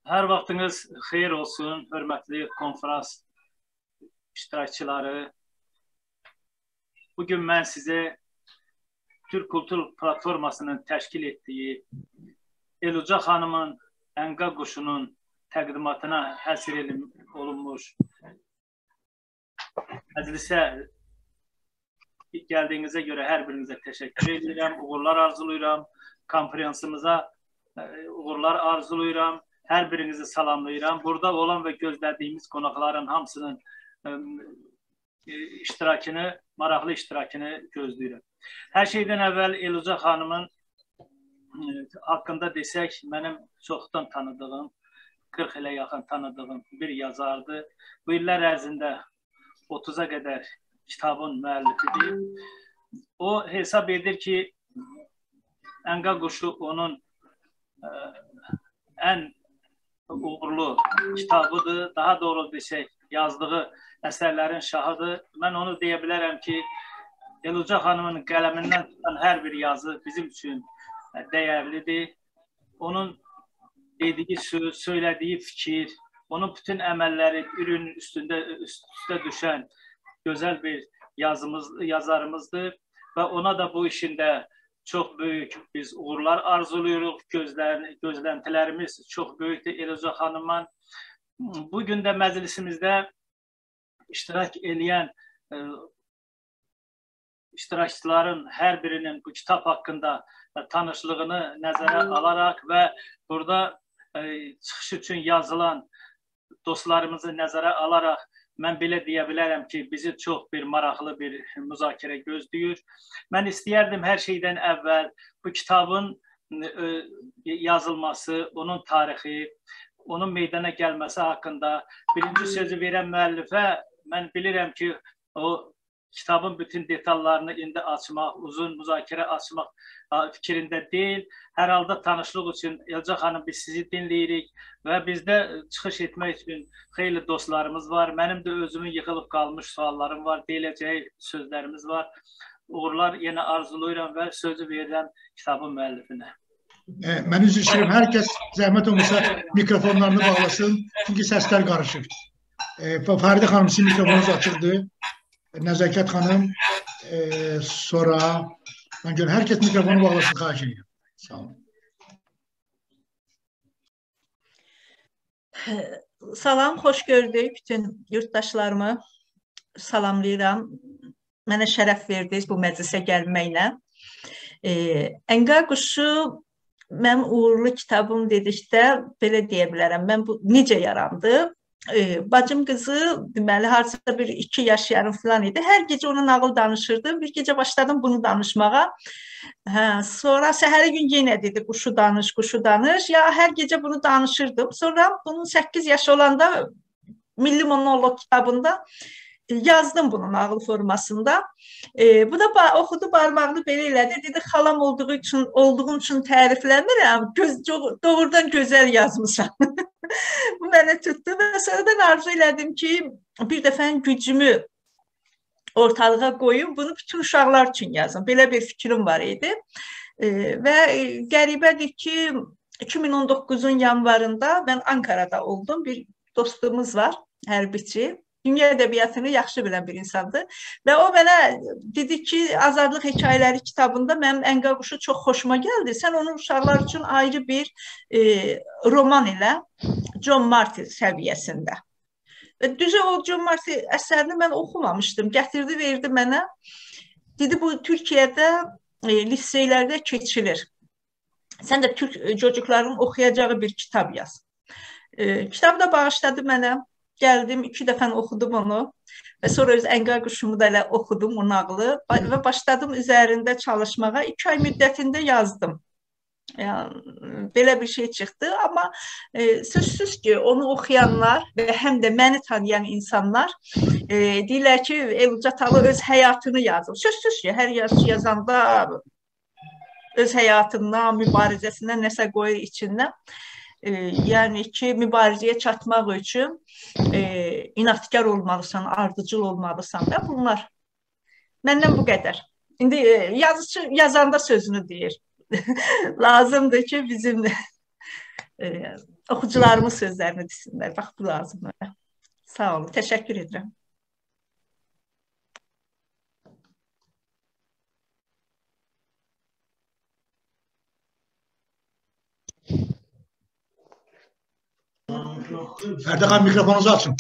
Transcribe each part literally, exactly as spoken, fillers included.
Hər vaxtınız xeyir olsun, hörmətli konferans iştirakçıları. Bugün mən sizə Türk Kultur Platformasının təşkil etdiyi Eluca xanımın Ənqa quşunun təqdimatına həsr olunmuş məclisə gəldiyinizə görə hər birinizə təşəkkür edirəm, uğurlar arzulayıram, konferansımıza uğurlar arzulayıram. Hər birinizi salamlayıram. Burada olan və gözlədiyimiz qonaqların hamısının iştirakını, maraqlı iştirakını gözləyirəm. Hər şeydən əvvəl Eluca xanımın haqqında desək, mənim çoxdan tanıdığım, qırx ilə yaxın tanıdığım bir yazardır. Bu illər ərzində otuza qədər kitabın müəllifidir. O hesab edir ki, Ənqa quşu onun ən uğurlu kitabıdır, daha doğru desək, yazdığı əsərlərin şahıdır. Mən onu deyə bilərəm ki, Eluca xanımın qələmindən tutan hər bir yazı bizim üçün dəyərlidir. Onun dediyi söz, söylədiyi fikir, onun bütün əməlləri ürünün üstündə, üstə düşən gözəl bir yazımız, yazarımızdır və ona da bu işində çox böyük biz uğurlar arzuluyoruz, gözləntilərimiz çox böyükdür Eluca xanımın. Bugün də məclisimizdə iştirak edən iştirakçıların hər birinin bu kitab haqqında tanışlığını nəzərə alaraq və burada çıxış üçün yazılan dostlarımızı nəzərə alaraq mən belə deyə bilərəm ki, bizi çox bir maraqlı bir müzakirə gözləyir. Mən istəyərdim hər şeydən əvvəl bu kitabın yazılması, onun tarixi, onun meydana gəlməsi haqqında birinci sözü verən müəllifə mən bilirəm ki, o kitabın bütün detallarını indi açmaq, uzun müzakirə açmaq fikrində deyil. Hər halda tanışlıq üçün Eluca xanım biz sizi dinləyirik və bizdə çıxış etmək üçün xeyli dostlarımız var. Mənim də özümün yıxılıb qalmış suallarım var, deyiləcək sözlərimiz var. Uğurlar yenə arzulayıram və sözü verirəm kitabın müəllifinə. Mən üzr istəyirəm, hər kəs zəhmət olmasa mikrofonlarını bağlasın, çünki səslər qarışır. Fəridə xanım sizin mikrofonunuz açıldı. Nəzakət xanım, sonra mən görürəm, hər kəs mikrofonu bağlasın, xahiş edirəm. Sağ olun. Salam, xoş gördük bütün yurttaşlarımı salamlayıram. Mənə şərəf verdiniz bu məclisə gəlməklə. Ənqa quşu mənim uğurlu kitabım dedikdə belə deyə bilərəm. Mən bu necə yarandı? Bacım qızı deməli harca bir iki yaş yarım falan idi. Hər gecə ona nağıl danışırdım. Bir gecə başladım bunu danışmağa. Hə, sonra səhəri gün yenə dedi quşu danış, quşu danış. Ya hər gecə bunu danışırdım. Sonra bunun səkkiz yaşı olanda Milli Monoloq kitabında yazdım bunu nağıl formasında. E, bu da oxudu, barmağını belə elədi. Dedi xalam olduğu üçün, olduğum üçün tərifləmirəm. Göz, doğrudan gözəl yazmışam. Bu mənə tutdu və sonradan arzu elədim ki, bir dəfənin gücümü ortalığa qoyum, bunu bütün uşaqlar üçün yazım. Belə bir fikrim var idi. E, və qəribədir ki, iki min on doqquzun yanvarında mən Ankara'da oldum. Bir dostumuz var, hərbiçi. Dünya ədəbiyyatını yaxşı bilən bir insandır. Və o mənə dedi ki, Azadlıq Hekayələri kitabında mənim Ənqa quşu çox xoşuma gəldi. Sən onu uşaqlar üçün ayrı bir e, roman ilə John Martin səviyyəsində. Və düzə o John Martin əsərini mən oxumamışdım. Gətirdi, verdi mənə. Dedi, bu Türkiyədə e, liseylərdə keçilir. Sən də Türk çocukların oxuyacağı bir kitab yaz. E, kitabı da bağışladı mənə. Gəldim, iki dəfən oxudum onu və sonra öz Ənqa quşumu da elə oxudum o nağılı və başladım üzərində çalışmağa. İki ay müddətində yazdım. Yəni, belə bir şey çıxdı, amma e, sözsüz ki, onu oxuyanlar və həm də məni tanıyan insanlar e, deyirlər ki, Eluca Talı öz həyatını yazır. Sözsüz ki, hər yazı yazanda öz həyatından, mübarizəsindən nəsə qoyur içindən. E, yəni ki, mübarizəyə çatmaq üçün e, inadkar olmalısan, ardıcıl olmalısan və bunlar. Məndən bu qədər. İndi e, yazıcı yazanda sözünü deyir. Lazımdır ki, bizim e, oxucularımız sözlərini desinlər. Bax, bu lazımdır. Sağ olun, təşəkkür edirəm. Fərdə xanım, mikrofonunuzu açın.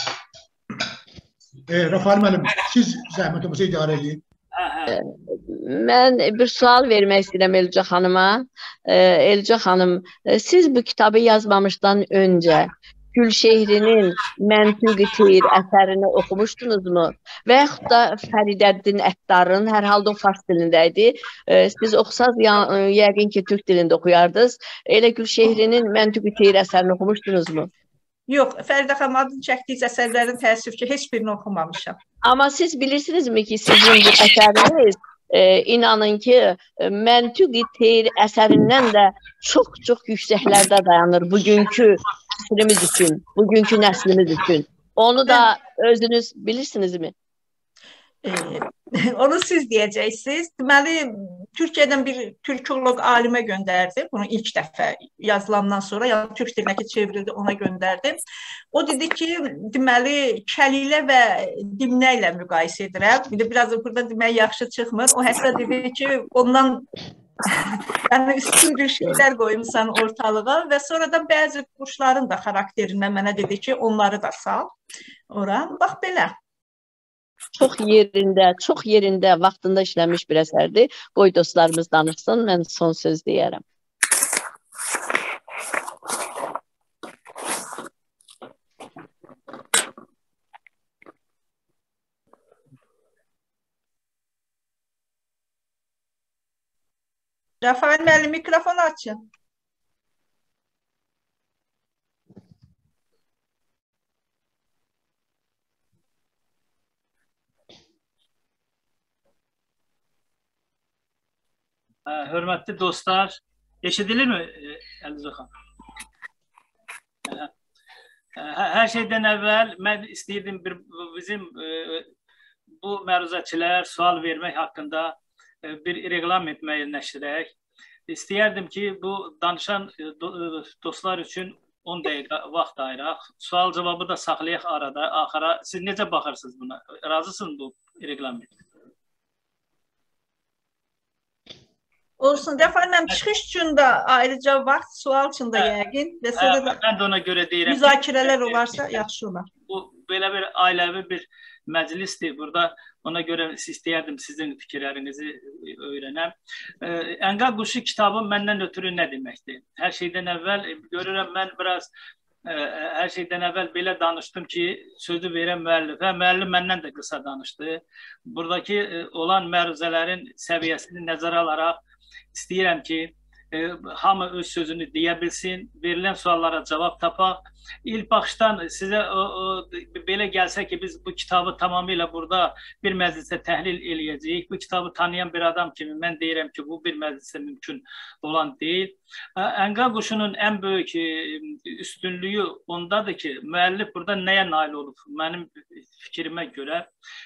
E, Rafael müəllim, siz zəhmət olmasa idarə edin. Mən bir sual vermək istəyirəm Elca xanıma. Elca xanım, siz bu kitabı yazmamışdan öncə Gülşehrinin Məntiqi Teyr əsərini oxumuşdunuzmu? Və yaxud da Fəridəddin Əttarın, hər halda o fars dilində idi. Siz oxusaz, yəqin ki, türk dilində oxuyardınız. Elə Gülşehrinin Məntiqi Teyr əsərini oxumuşdunuzmu? Yox, Fəridə xanım adını çəkdiyiz əsərlərin təəssüf ki, heç birini oxumamışam. Amma siz bilirsinizmi ki, sizin bu əsəriniz e, inanın ki, Məntiqi Teyr əsərindən də çox-çox yüksəklərdə dayanır bugünkü fikrimiz üçün, bugünkü nəslimiz üçün. Onu da özünüz bilirsinizmi? Ee, onu siz deyəcəksiniz. Deməli, Türkiyədən bir türkoloq alimə göndərdi. Bunu ilk dəfə yazılandan sonra, yəni türk dilinə çevrildi, ona göndərdim. O dedi ki, deməli, kəlilə və dimnə ilə müqayisə edirəm. Bir də biraz burada demək yaxşı çıxmır. O hətta dedi ki, ondan yəni üstün bir şeylər qoymuşsan ortalığa və sonra da bəzi quşların da xarakterindən mənə dedi ki, onları da sal ora. Bax belə. Çox yerində, çox yerində vaxtında işlənmiş bir əsərdir. Qoy dostlarımız danışsın, mən son söz deyərəm. Rafael müəllim, mikrofonu açın. Hörmətli dostlar, eşidilirmi Elca xanım? Hər şeydən əvvəl mən istəyirdim bir, bizim bu məruzəçilər sual vermək haqqında bir reqlement müəyyənləşdirək. İstəyərdim ki, bu danışan dostlar üçün on dəqiqə vaxt ayıraq. Sual cavabı da saxlayaq arada, axıra. Siz necə baxırsınız buna? Razısınız bu reqlement? Olsun, Rafael müəllim, çıxış üçün də ayrıca vaxt, sual üçün də yəqin. Mən də ona görə deyirəm. Müzakirələr olarsa yaxşı olar. Bu belə bir ailəvi bir məclisdir. Burada ona görə istəyərdim sizin fikirlərinizi öyrənəm. Ənqa quşu kitabı məndən ötürü nə deməkdir? Hər şeydən əvvəl görürəm, mən biraz hər şeydən əvvəl belə danışdım ki, sözü verən müəllifə, müəllim məndən də qısa danışdı. Buradakı olan məruzələrin səviyyəsini nəzərə alaraq istəyirəm ki, e, hamı öz sözünü deyə bilsin, verilən suallara cavab tapaq. İlk baxışdan sizə o, o, belə gəlsə ki, biz bu kitabı tamamilə burada bir məclisə təhlil eləyəcəyik. Bu kitabı tanıyan bir adam kimi mən deyirəm ki, bu bir məclisə mümkün olan deyil. Ənqa quşunun ən böyük üstünlüyü ondadır ki, müəllif burada nəyə nail olub? Mənim fikrimə görə.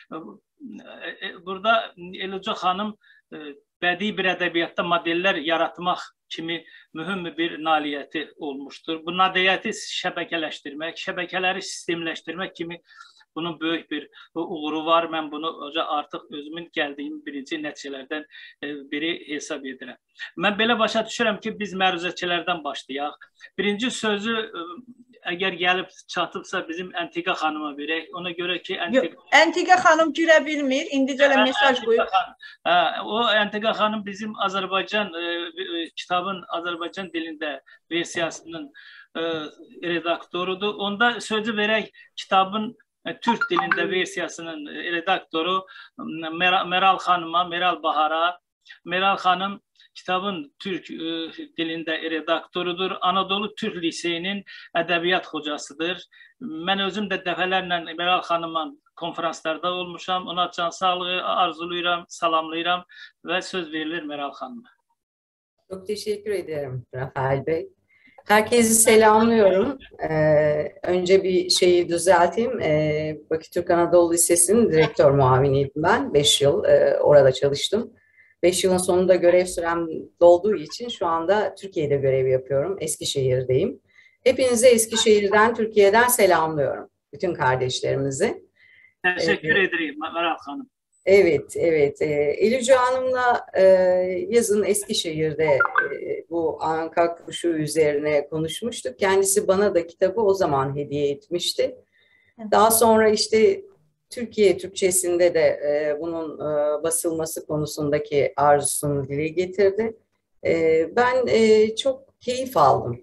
Burada Elca xanım bədii bir ədəbiyyatda modellər yaratmaq kimi mühüm bir nailiyyəti olmuşdur. Bu nailiyyəti şəbəkələşdirmək, şəbəkələri sistemləşdirmək kimi bunun böyük bir uğuru var. Mən bunu artıq özümün gəldiyim birinci nəticələrdən biri hesab edirəm. Mən belə başa düşürəm ki, biz məruzəçilərdən başlayaq. Birinci sözü əgər gəlib çatıbsa bizim Əntiqə xanıma verək. Ona görə ki, Əntiqə... Əntiqə xanım girə bilmir. İndicə elə mesaj qoyub. O Əntiqə xanım bizim Azərbaycan kitabın Azərbaycan dilində versiyasının redaktorudur. Onda sözü verək kitabın Türk dilində versiyasının redaktoru Meral xanıma, Meral Bahara. Meral xanım kitabın Türk e, dilində redaktorudur. Anadolu Türk Liseyinin ədəbiyyat hocasıdır. Mən özüm də dəfələrlə Meral xanımla konferanslarda olmuşam. Ona can sağlığı arzulayıram, salamlayıram və söz verilir Meral xanıma. Çok teşekkür ederim Rafael Bey. Herkesi selamlıyorum. Ee, önce bir şeyi düzelteyim. Ee, Bakü Türk Anadolu Lisesi'nin direktör muaviniydim ben. Beş yıl e, orada çalıştım. Beş yılın sonunda görev sürem dolduğu için şu anda Türkiye'de görev yapıyorum. Eskişehir'deyim. Hepinizi Eskişehir'den, Türkiye'den selamlıyorum. Bütün kardeşlerimizi. Teşekkür evet. ederim Meral Hanım. Evet, evet. Elüce Hanım'la e, yazın Eskişehir'de e, bu anka kuşu üzerine konuşmuştuk. Kendisi bana da kitabı o zaman hediye etmişti. Daha sonra işte Türkiye Türkçesinde de e, bunun e, basılması konusundaki arzusunu dile getirdi. E, ben e, çok keyif aldım.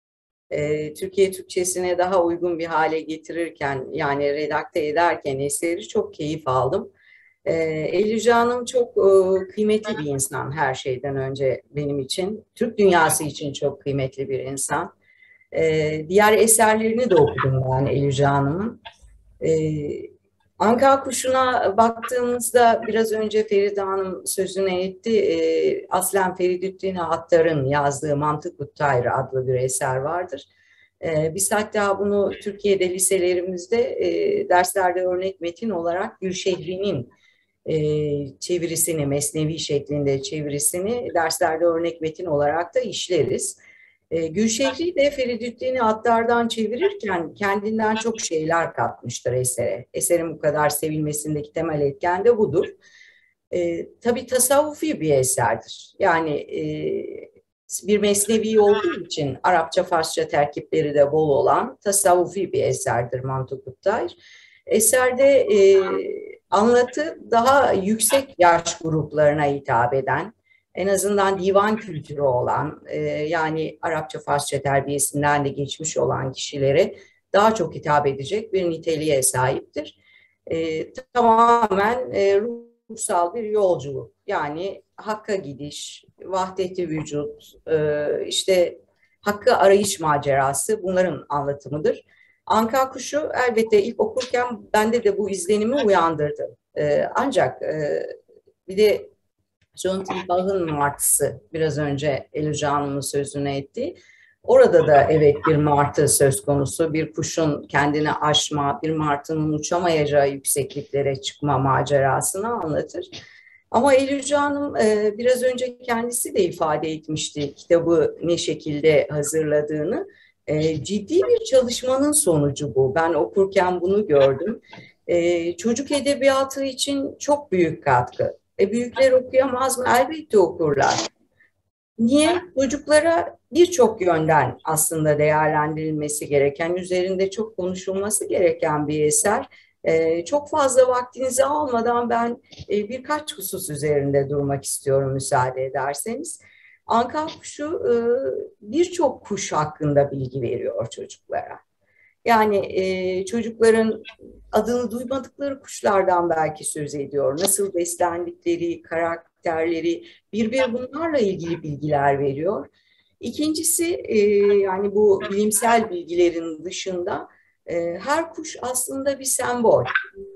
E, Türkiye Türkçesine daha uygun bir hale getirirken, yani redakte ederken eseri çok keyif aldım. E, Elüce Hanım çok e, kıymetli bir insan her şeyden önce benim için. Türk dünyası için çok kıymetli bir insan. E, diğer eserlerini de okudum ben Elüce Hanım'ın. Ee, Anka Kuşu'na baktığımızda biraz önce Feride Hanım sözüne etti. Ee, aslen Feridüddin Attar'ın yazdığı Mantık-ı Tayr adlı bir eser vardır. Ee, biz hatta bunu Türkiye'de liselerimizde e, derslerde örnek metin olarak Gülşehri'nin e, çevirisini, mesnevi şeklinde çevirisini derslerde örnek metin olarak da işleriz. E, Gülşehri de Feridüddin Attar'dan çevirirken kendinden çok şeyler katmıştır esere. Eserin bu kadar sevilmesindeki temel etken de budur. E, tabii tasavvufi bir eserdir. Yani e, bir mesnevi olduğu için Arapça, Farsça terkipleri de bol olan tasavvufi bir eserdir Mantık-ı Tayr. Eserde e, anlatı daha yüksek yaş gruplarına hitap eden, en azından divan kültürü olan, e, yani Arapça, Farsça terbiyesinden de geçmiş olan kişilere daha çok hitap edecek bir niteliğe sahiptir. E, tamamen e, ruhsal bir yolculuk. Yani hakka gidiş, vahdet-i vücut, e, işte hakkı arayış macerası, bunların anlatımıdır. Anka Kuşu elbette ilk okurken bende de bu izlenimi uyandırdı. E, ancak e, bir de John T. Bach'ın martısı, biraz önce Elüce Hanım'ın sözüne ettiği. Orada da evet bir martı söz konusu, bir kuşun kendini aşma, bir martının uçamayacağı yüksekliklere çıkma macerasını anlatır. Ama Elüce Hanım e, biraz önce kendisi de ifade etmişti kitabı ne şekilde hazırladığını. E, ciddi bir çalışmanın sonucu bu. Ben okurken bunu gördüm. E, çocuk edebiyatı için çok büyük katkı. E, büyükler okuyamaz mı? Elbette okurlar. Niye? Çocuklara birçok yönden aslında değerlendirilmesi gereken, üzerinde çok konuşulması gereken bir eser. Ee, çok fazla vaktinizi almadan ben e, birkaç husus üzerinde durmak istiyorum müsaade ederseniz. Anka Kuşu e, birçok kuş hakkında bilgi veriyor çocuklara. Yani e, çocukların adını duymadıkları kuşlardan belki söz ediyor. Nasıl beslendikleri, karakterleri, bir bir bunlarla ilgili bilgiler veriyor. İkincisi e, yani bu bilimsel bilgilerin dışında e, her kuş aslında bir sembol.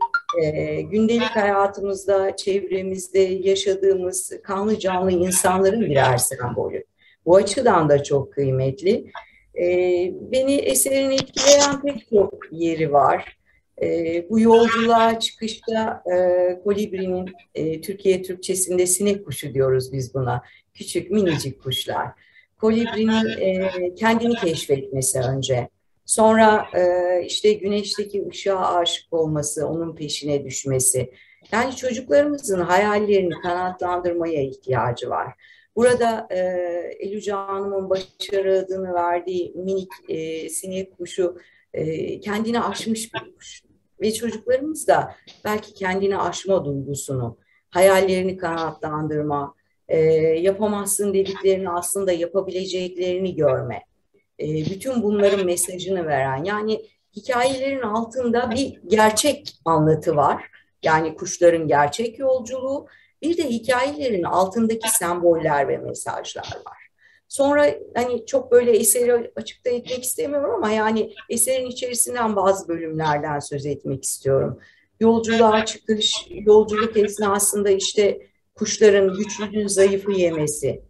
E, gündelik hayatımızda, çevremizde yaşadığımız kanlı canlı insanların birer sembolü. Bu açıdan da çok kıymetli. Ee, beni eserin etkileyen pek çok yeri var. Ee, bu yolculuğa çıkışta e, kolibrinin e, Türkiye Türkçesinde sinek kuşu diyoruz biz buna. Küçük minicik kuşlar. Kolibrinin e, kendini keşfetmesi önce. Sonra e, işte güneşteki ışığa aşık olması, onun peşine düşmesi. Yani çocuklarımızın hayallerini kanatlandırmaya ihtiyacı var. Burada e, Elüce Hanım'ın başarı adını verdiği minik e, sinek kuşu e, kendini aşmış bir kuş. Ve çocuklarımız da belki kendini aşma duygusunu, hayallerini kanatlandırma, e, yapamazsın dediklerini aslında yapabileceklerini görme. E, bütün bunların mesajını veren, yani hikayelerin altında bir gerçek anlatı var. Yani kuşların gerçek yolculuğu. Bir de hikayelerin altındaki semboller ve mesajlar var. Sonra hani çok böyle eseri açıkta etmek istemiyorum ama yani eserin içerisinden bazı bölümlerden söz etmek istiyorum. Yolculuğa çıkış, yolculuk esnasında işte kuşların güçlünün zayıfı yemesi.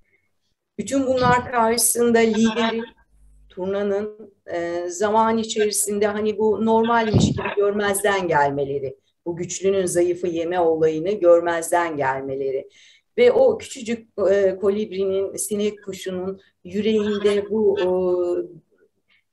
Bütün bunlar karşısında liderin, turnanın e, zaman içerisinde hani bu normalmiş gibi görmezden gelmeleri. Bu güçlünün zayıfı yeme olayını görmezden gelmeleri. Ve o küçücük e, kolibrinin, sinek kuşunun yüreğinde bu e,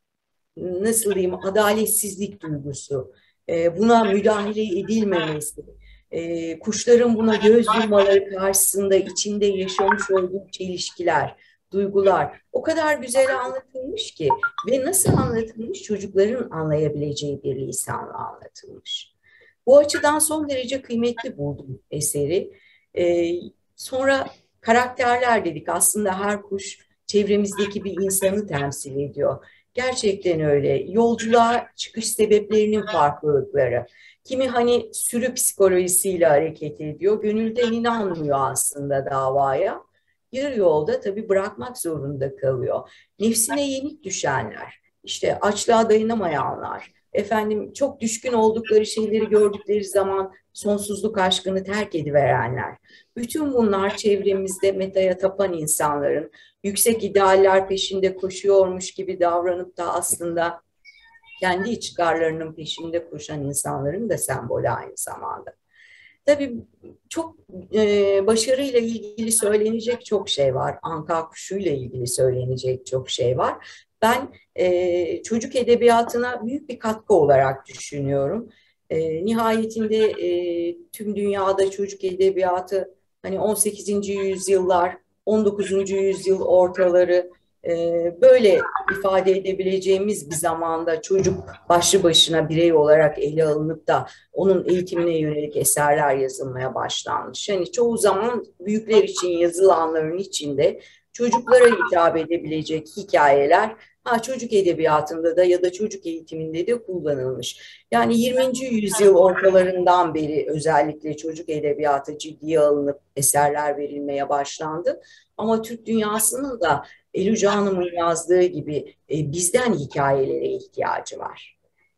nasıl diyeyim, adaletsizlik duygusu, e, buna müdahale edilmemesi, e, kuşların buna göz yummaları karşısında içinde yaşamış olduğu çelişkiler, duygular o kadar güzel anlatılmış ki ve nasıl anlatılmış? Çocukların anlayabileceği bir lisanla anlatılmış. Bu açıdan son derece kıymetli buldum eseri. Ee, sonra karakterler dedik. Aslında her kuş çevremizdeki bir insanı temsil ediyor. Gerçekten öyle. Yolculuğa çıkış sebeplerinin farklılıkları. Kimi hani sürü psikolojisiyle hareket ediyor. Gönülden inanmıyor aslında davaya. Yarı yolda tabii bırakmak zorunda kalıyor. Nefsine yenik düşenler, işte açlığa dayanamayanlar, efendim çok düşkün oldukları şeyleri gördükleri zaman sonsuzluk aşkını terk ediverenler. Bütün bunlar çevremizde metaya tapan insanların yüksek idealler peşinde koşuyormuş gibi davranıp da aslında kendi çıkarlarının peşinde koşan insanların da sembolü aynı zamanda. Tabii çok e, başarıyla ilgili söylenecek çok şey var. Anka kuşuyla ilgili söylenecek çok şey var. Ben e, çocuk edebiyatına büyük bir katkı olarak düşünüyorum. E, nihayetinde e, tüm dünyada çocuk edebiyatı hani on sekizinci yüzyıllar, on dokuzuncu yüzyıl ortaları e, böyle ifade edebileceğimiz bir zamanda çocuk başlı başına birey olarak ele alınıp da onun eğitimine yönelik eserler yazılmaya başlanmış. Yani çoğu zaman büyükler için yazılanların içinde çocuklara hitap edebilecek hikayeler ha, çocuk edebiyatında da ya da çocuk eğitiminde de kullanılmış. Yani yirminci yüzyıl ortalarından beri özellikle çocuk edebiyatı ciddiye alınıp eserler verilmeye başlandı. Ama Türk dünyasının da Eluca Hanım'ın yazdığı gibi e, bizden hikayelere ihtiyacı var.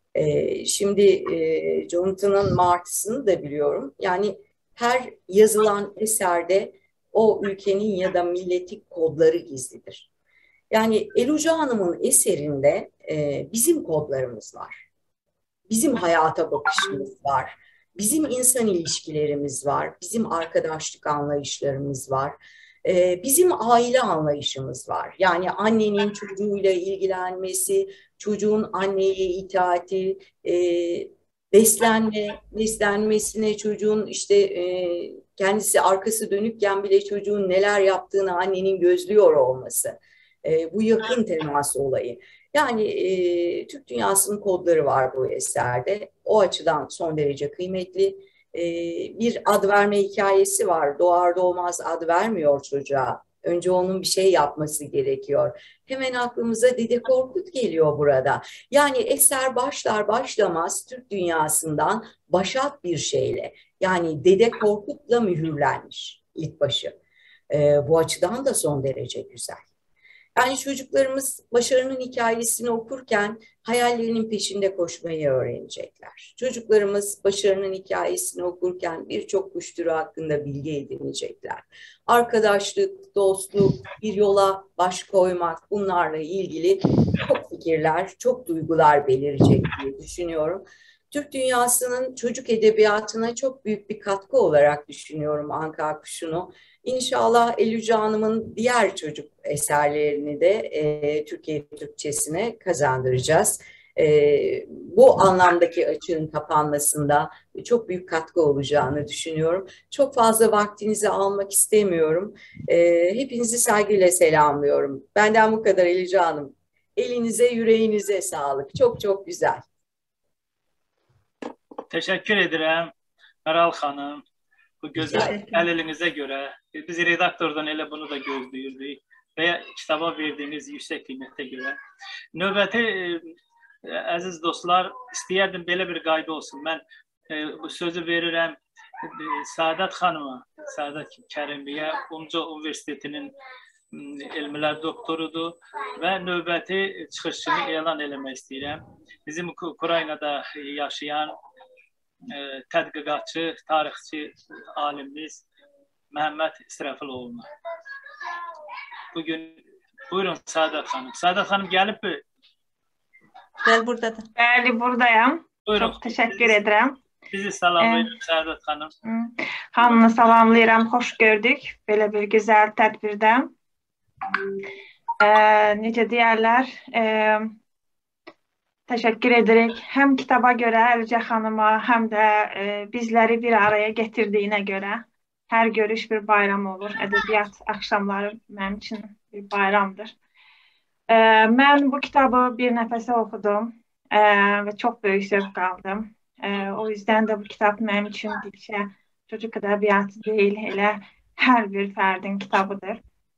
E, şimdi e, Jonathan'ın martısını da biliyorum. Yani her yazılan eserde o ülkenin ya da milletin kodları gizlidir. Yani Eluca Hanım'ın eserinde e, bizim kodlarımız var. Bizim hayata bakışımız var. Bizim insan ilişkilerimiz var. Bizim arkadaşlık anlayışlarımız var. Ee, bizim aile anlayışımız var. Yani annenin çocuğuyla ilgilenmesi, çocuğun anneye itaati, e, beslenme, beslenmesine çocuğun işte e, kendisi arkası dönükken bile çocuğun neler yaptığını annenin gözlüyor olması. E, bu yakın temas olayı. Yani e, Türk dünyasının kodları var bu eserde. O açıdan son derece kıymetli. E, bir ad verme hikayesi var. Doğar doğmaz ad vermiyor çocuğa. Önce onun bir şey yapması gerekiyor. Hemen aklımıza Dede Korkut geliyor burada. Yani eser başlar başlamaz Türk dünyasından başat bir şeyle. Yani Dede Korkut'la mühürlenmiş ilk başı. E, bu açıdan da son derece güzel. Yani çocuklarımız başarının hikayesini okurken hayallerinin peşinde koşmayı öğrenecekler. Çocuklarımız başarının hikayesini okurken birçok kuş türü hakkında bilgi edinecekler. Arkadaşlık, dostluk, bir yola baş koymak, bunlarla ilgili çok fikirler, çok duygular belirecek diye düşünüyorum. Türk dünyasının çocuk edebiyatına çok büyük bir katkı olarak düşünüyorum Anka Kuşu'nu. İnşallah Eluca Hanım'ın diğer çocuk eserlerini de e, Türkiye Türkçesine kazandıracağız. E, bu anlamdaki açığın kapanmasında çok büyük katkı olacağını düşünüyorum. Çok fazla vaktinizi almak istemiyorum. E, hepinizi saygıyla selamlıyorum. Benden bu kadar Eluca Hanım. Elinize, yüreğinize sağlık. Çok çok güzel. Teşekkür ederim Meral Hanım. Bu güzel əliliyinizə görə biz redaktordan elə bunu da gözləyirdik və kitaba verdiyiniz yüksək qiymətə görə. Növbəti e, əziz dostlar, istəyərdim belə bir qayda olsun. Mən e, bu sözü verirəm e, Səadət xanıma, Səadət Kərimiyə, Umca Universitetinin elmlər doktorudur və növbəti çıxışını elan eləmək istəyirəm. Bizim Ukraynada yaşayan tədqiqatçı, tarixçi alimimiz Məhəmməd İsrafiloğlu. Bugün buyurun Səadət xanım. Səadət xanım gəlib mi? Gəl buradadır. Bəli, buradayam. Buyurun. Çox təşəkkür edirəm. Bizi salamlayın Səadət xanım. Hamını salamlayıram. Xoş gördük belə bir gözəl tədbirdə. E, necə deyərlər? E, Təşəkkür edirik. Həm kitaba görə Əlicə xanıma, həm də e, bizləri bir araya gətirdiyinə görə. Hər görüş bir bayram olur. Ədəbiyyat axşamları mənim üçün bir bayramdır. E, mən bu kitabı bir nəfəsə oxudum e, və çox böyük zövq aldım. E, o yüzden də bu kitab mənim üçün təkcə çocuk ədəbiyyatı deyil, elə hər bir fərdin kitabıdır.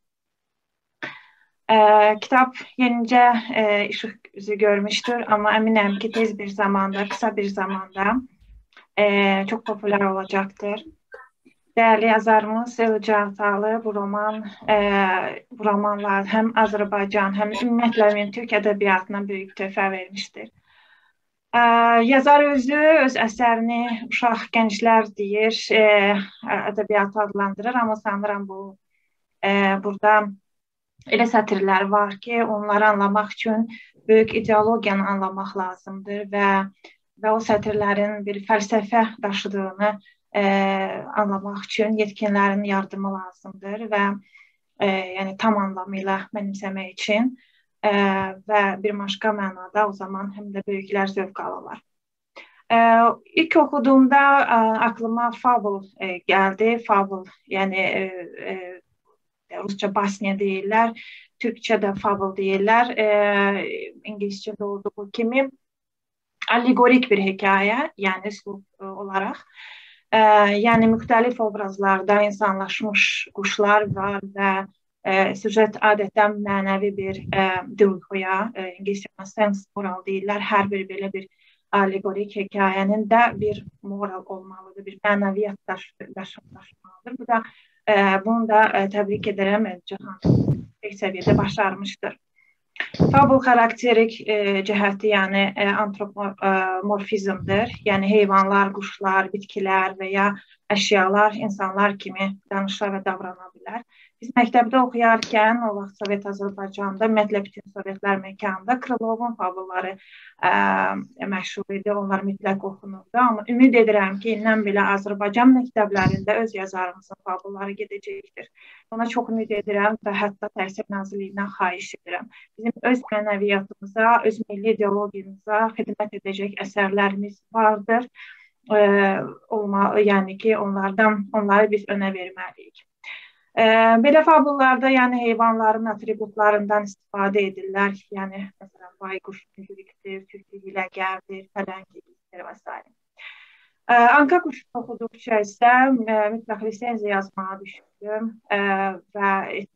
E, kitap yenicə e, ışıq yüzü görmüştür, ama eminim ki tez bir zamanda, kısa bir zamanda e, çok popüler olacaktır. Değerli yazarımız Eluca Atalı bu roman, e, bu romanlar hem Azərbaycan hem ümumiyyətlə Türk ədəbiyyatına büyük töhfə vermiştir. E, yazar özü öz əsərini uşaq gənclər deyir, e, ədəbiyyatı adlandırır, ama sanırım bu e, burada elə sətirlər var ki, onları anlamaq üçün böyük ideologiyanı anlamaq lazımdır və, və o sətirlərin bir fəlsəfə daşıdığını e, anlamaq üçün yetkinlərin yardımı lazımdır və e, yəni tam anlamıyla mənimsəmək üçün e, və bir başqa mənada o zaman həm də böyüklər zövq alırlar. E, ilk oxuduğumda e, aklıma fabul e, gəldi. Fabul, yəni e, e, Rusça basnya deyirlər, Türkçədə fabul deyirlər, e, İngilizcədə olduğu kimi allegorik bir hekayə, yəni üslub e, olaraq. E, yəni müxtəlif obrazlarda insanlaşmış quşlar var və e, süjet adətən mənəvi bir e, duyğuya, e, İngilizcədə sense moral deyirlər, hər bir belə bir allegorik hekayənin də bir moral olmalıdır, bir mənəviyyat daşımalıdır. Bu da Ee, bunu da e, tebrik ederim. Cihan yüksek seviyede başarmıştır. Fabul xarakterik e, cəhəti, yəni e, antropomorfizmdir. Yəni heyvanlar, quşlar, bitkilər və ya əşyalar insanlar kimi danışa və davrana bilər. Biz məktəbdə oxuyarkən, o vaxt Sovet Azərbaycanda, ümumiyyətlə bütün Sovetlər məkanında Krılovun fabulları ə, məşhur idi, onlar mütləq oxunurdu. Amma ümid edirəm ki, indən belə Azərbaycan məktəblərində öz yazarımızın fabulları gedəcəkdir. Ona çox ümid edirəm və hətta Təhsil Nazirliyindən xahiş edirəm. Bizim öz mənəviyyatımıza, öz milli ideologiyamıza xidmət edəcək əsərlərimiz vardır. Ə, olma, yəni ki, onlardan, onları biz önə verməliyik. Belə fabullarda yəni heyvanların atributlarından istifadə edirlər. Yəni, məsələn, bayquş müdürikdir, tülkü hiləgərdir, fələngilikdir və s. Anka quşunu oxuduqca isə mütləq lisenziya yazmağa düşündüm və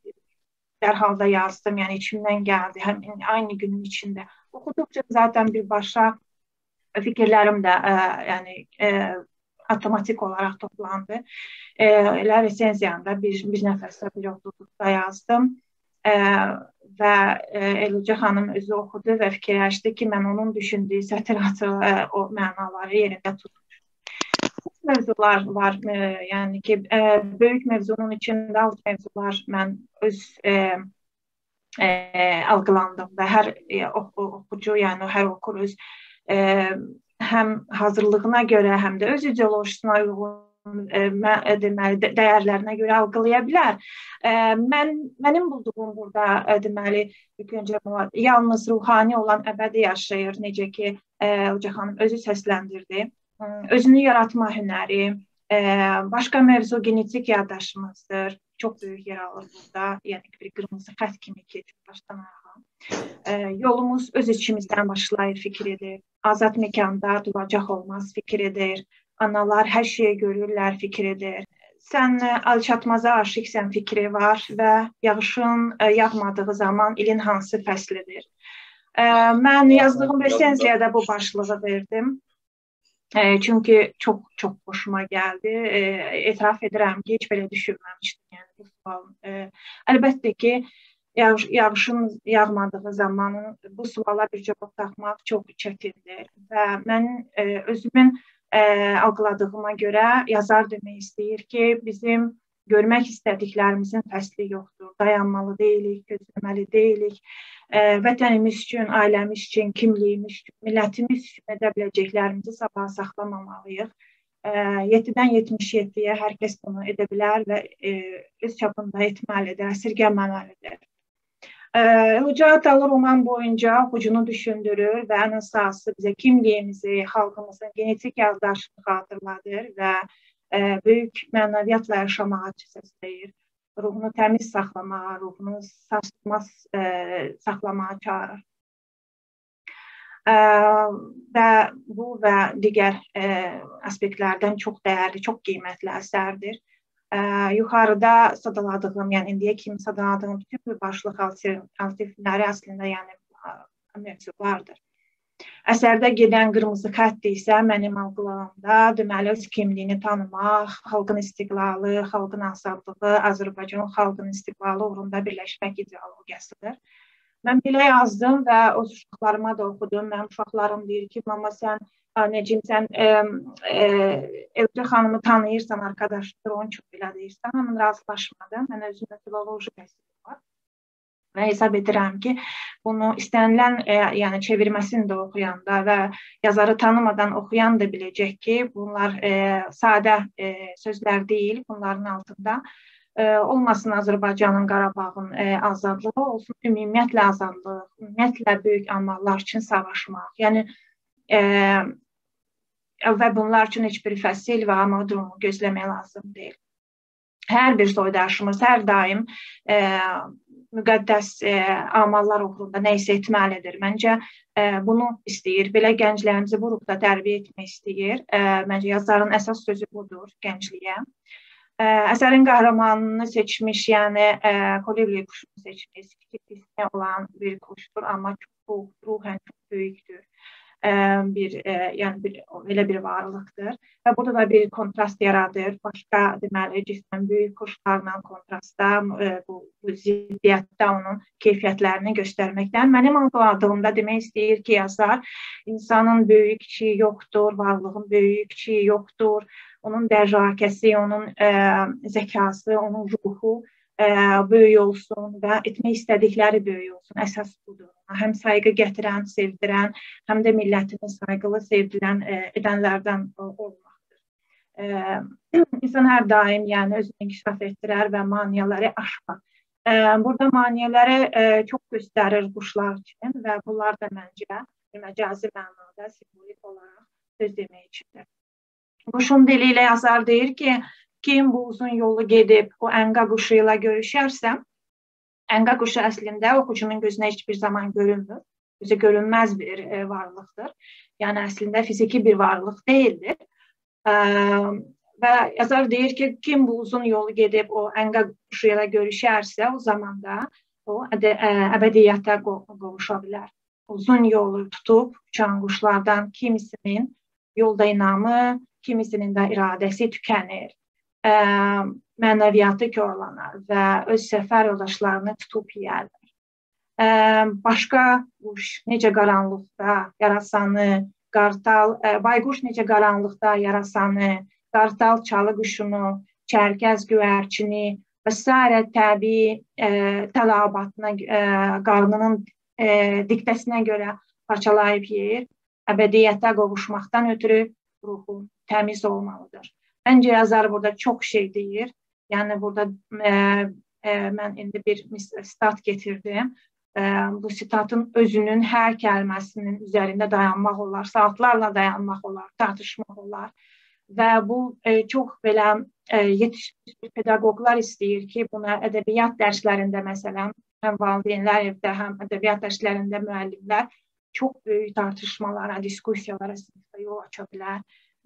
dərhal da yazdım. Yəni, içimdən gəldi, həm aynı günün içində. Oxuduqca zaten birbaşa fikirlərim də yəni otomatik olarak toplandı. E, elə resenziyanda bir, bir nəfəsdə bir oxuduqda yazdım. E, və e, Eluca xanım özü oxudu və fikirləşdi ki, mən onun düşündüyü sətiratı, e, o mənaları yerində tutmuşum. Mövzular var, e, yəni ki, e, böyük mövzunun içində alt mövzular mən öz e, e, algılandım və hər e, oxucu, yəni hər okur öz e, həm hazırlığına görə, həm də öz ideolojisine uyğun e, deməli, dəyərlərinə görə algılaya bilər. E, mən, mənim bulduğum burada e, deməli, ilk öncə yalnız ruhani olan əbədi yaşayır, necə ki, Eluca xanım özü səsləndirdi. Özünü yaratma hünəri, e, başqa mövzu genetik yaddaşımızdır. Çox böyük yer alır burada, yəni bir qırmızı xət kimi keçir başdan ayağa. E, yolumuz öz içimizdən başlayır fikridir. Azad mekanda duracaq olmaz fikridir. Analar hər şeyi görürlər fikridir. Sən alçatmaza aşıqsən fikri var və yağışın yağmadığı zaman ilin hansı fəslidir. E, mən yazdığım resensiyada bu başlığı verdim. E, çünki çox çox hoşuma gəldi. E, etiraf edirəm ki, heç belə düşünməmişdim. Yəni bu sualın. E, əlbəttə ki, yağış, yağışın yağmadığı zaman bu suala bir cavab tapmaq çox çətindir. Və mən e, özümün e, algıladığıma görə yazar demək istəyir ki, bizim görmək istədiklərimizin fəsli yoxdur. Dayanmalı deyilik, gözləməli deyilik. E, vətənimiz üçün, ailəmiz üçün, kimliyimiz üçün, millətimiz üçün edə biləcəklərimizi sabah saxlamamalıyıq. E, yeddidən yetmiş yeddiyə hər kəs bunu edə bilər və e, öz çapında etməlidir, əsirgəməməlidir. Eluca Atalı roman boyunca oxucunu düşündürür və ən əsası bizə kimliyimizi, xalqımızın genetik yaddaşını xatırladır və e, böyük mənəviyyatla yaşamağa səsləyir. Ruhunu təmiz saxlamağa, ruhunu sarsılmaz e, saxlamağa çağırır. E, və bu və digər e, aspektlərdən çox dəyərli, çox qiymətli əsərdir. Ə, yuxarıda sadaladığım, yəni indiyə kimi sadaladığım bütün bir başlıq alternativləri əslində yəni mövzulardır. Əsərdə gedən qırmızı xətt isə mənim algılamamda deməli öz kimliyini tanımaq, xalqın istiqlalı, xalqın azadlığı, Azərbaycan xalqının istiqlalı uğrunda birləşmək ideologiyasıdır. Mən belə yazdım və o uşaqlarıma da oxudum. Mənim uşaqlarım deyir ki, mama sən Necim, sən e, e, Eluca xanımı tanıyırsan, arkadaşdır, onun üçün belə deyirsən. Amma razılaşmadım. Mən özümdə filoloji təhsilim var. Və hesab edirəm ki, bunu istənilən, e, yəni çevirməsini də oxuyanda və yazarı tanımadan oxuyan da biləcək ki, bunlar e, sadə e, sözlər deyil, bunların altında. E, olmasın Azərbaycanın, Qarabağın e, azadlığı, olsun ümumiyyətlə azadlıq, ümumiyyətlə böyük amallar üçün savaşmaq. Yəni, e, və bunlar üçün heç bir fəsil və amadrumu gözləmək lazım deyil. Hər bir soydaşımız hər daim e, müqəddəs e, amallar uğrunda nə isə etməlidir. Məncə e, bunu istəyir. Belə gənclərimizi bu ruhda tərbiyə etmək istəyir. E, məncə yazarın əsas sözü budur gəncliyə. E, əsərin qəhrəmanını seçmiş, yəni e, kolibri quşunu seçmiş, kiçik olan bir quşdur, amma çox ruhən çox böyükdür. Bir, e, yəni bir, elə bir varlıqdır. Və burada da bir kontrast yaradır. Başqa deməli, cismən böyük quşlarla kontrastda, e, bu, bu ziddiyyətdə onun keyfiyyətlərini göstərməkdən. Mənim algıladığımda demək istəyir ki, yazar, insanın böyük kiçiyi yoxdur, varlığın böyük kiçiyi yoxdur. Onun dərrakəsi, onun e, zəkası, onun ruhu e, böyük olsun və etmək istədikləri böyük olsun. Əsas budur. Həm sayğı gətirən, sevdirən, həm də millətini sayğılı, sevdilən e, edənlərdən olmaqdır. E, insan hər daim yəni, özünü inkişaf etdirər və maniyyələri aşar. E, burada maniyyələri e, çox göstərir quşlar üçün və bunlar da məncə məcazi mənada, simvolik olaraq söz demək üçündür. Quşun dili ilə yazar deyir ki, kim bu uzun yolu gedib o ənqa quşu ilə görüşərsə, ənqa quşu əslində oxucunun gözünə heç bir zaman görünmür. Gözə görünməz bir e, varlıqdır. Yəni əslində fiziki bir varlıq deyildir. E, və yazar deyir ki, kim bu uzun yolu gedib o ənqa quşu ilə görüşərsə, o zaman da o ədə, ə, əbədiyyətə qovuşa bilər. Uzun yolu tutub uçan quşlardan kimisinin yolda inamı, kimisinin də iradəsi tükənir. Ə, mənəviyyatı korlanar və öz səfər yoldaşlarını tutub yiyərlər. Ə, başqa quş necə qaranlıqda yarasanı, qartal, ə, bayquş necə qaranlıqda yarasanı, qartal çalı quşunu, çərkəz güvərçini və s. təbii ə, tələbatına, ə, qarnının ə, diktəsinə görə parçalayıb yeyir. Əbədiyyətə qovuşmaqdan ötürü ruhu təmiz olmalıdır. Məncə yazar burada çox şey deyir. Yəni burada e, e, mən indi bir sitat getirdim. E, bu sitatın özünün hər kəlməsinin üzərində dayanmaq olar, saatlarla dayanmaq olar, tartışmaq olar. Və bu e, çox belə e, yetişmiş pedaqoqlar istəyir ki, buna ədəbiyyat dərslərində məsələn, həm valideynlər evdə, həm ədəbiyyat dərslərində müəllimlər çox böyük tartışmalara, diskussiyalara yol aça bilər.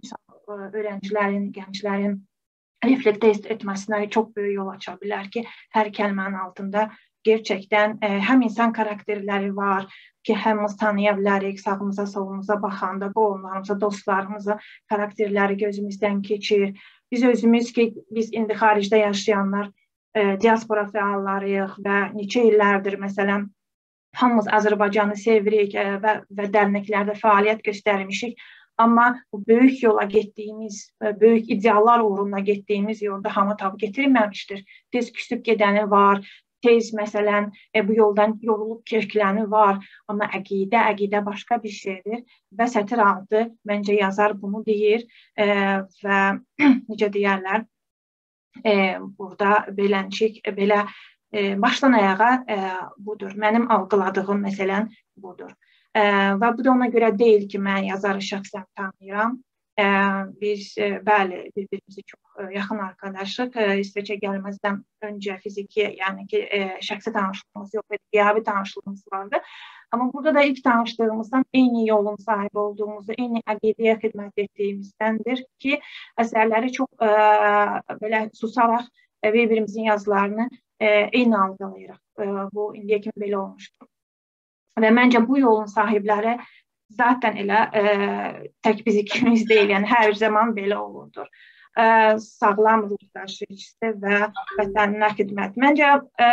Öğrencilərin, gənclərin reflektə etməsinə çox böyük yol aça bilər ki, hər kəlmənin altında gerçəkdən e, həm insan karakterləri var ki, həm biz tanıya bilərik, sağımıza, solumuza baxanda, qohumlarımıza, dostlarımıza karakterləri gözümüzdən keçir. Biz özümüz ki, biz indi xaricdə yaşayanlar, e, diaspora fəallarıyıq və neçə illərdir, məsələn, hamımız Azərbaycanı sevirik e, və, və dərnəklərdə fəaliyyət göstərmişik. Amma bu böyük yola getdiyimiz, böyük ideallar uğruna getdiyimiz yolda hamı tab getirməmişdir. Tez küsüb gedəni var, tez məsələn bu yoldan yorulub kerkləni var. Amma əqidə, əqidə başqa bir şeydir. Və sətir altı məncə yazar bunu deyir e, və necə deyərlər, e, burada belənçik, belə e, başdan ayağa e, budur. Mənim algıladığım məsələn budur. E, və bu da ona görə deyil ki, mən yazarı şəxsən tanıyıram. E, biz e, bəli, bir-birimizi çox e, yaxın arkadaşıq. E, İsveçə gəlməzdən öncə fiziki, yəni ki, e, şəxsi tanışlığımız yox idi, qiyabi tanışlığımız vardı. Amma burada da ilk tanışdığımızdan eyni yolun sahibi olduğumuzu, eyni əqidəyə xidmət etdiyimizdəndir ki, əsərləri çox e, belə susaraq e, bir-birimizin yazılarını e, eyni algılayırıq. E, bu indiyə kimi belə olmuşdur. Və məncə bu yolun sahibləri zaten elə e, tək biz ikimiz deyil, yəni hər zaman belə olurdur. E, sağlam ruh daşıyıcısı və vətəninə xidmət. Məncə e,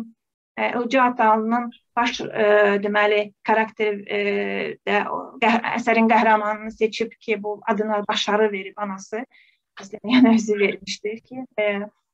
Elca Atalının baş e, deməli karakteri e, də qəh əsərin qəhrəmanını seçib ki, bu adına başarı verib anası. Əslində yəni özü vermişdir ki, e,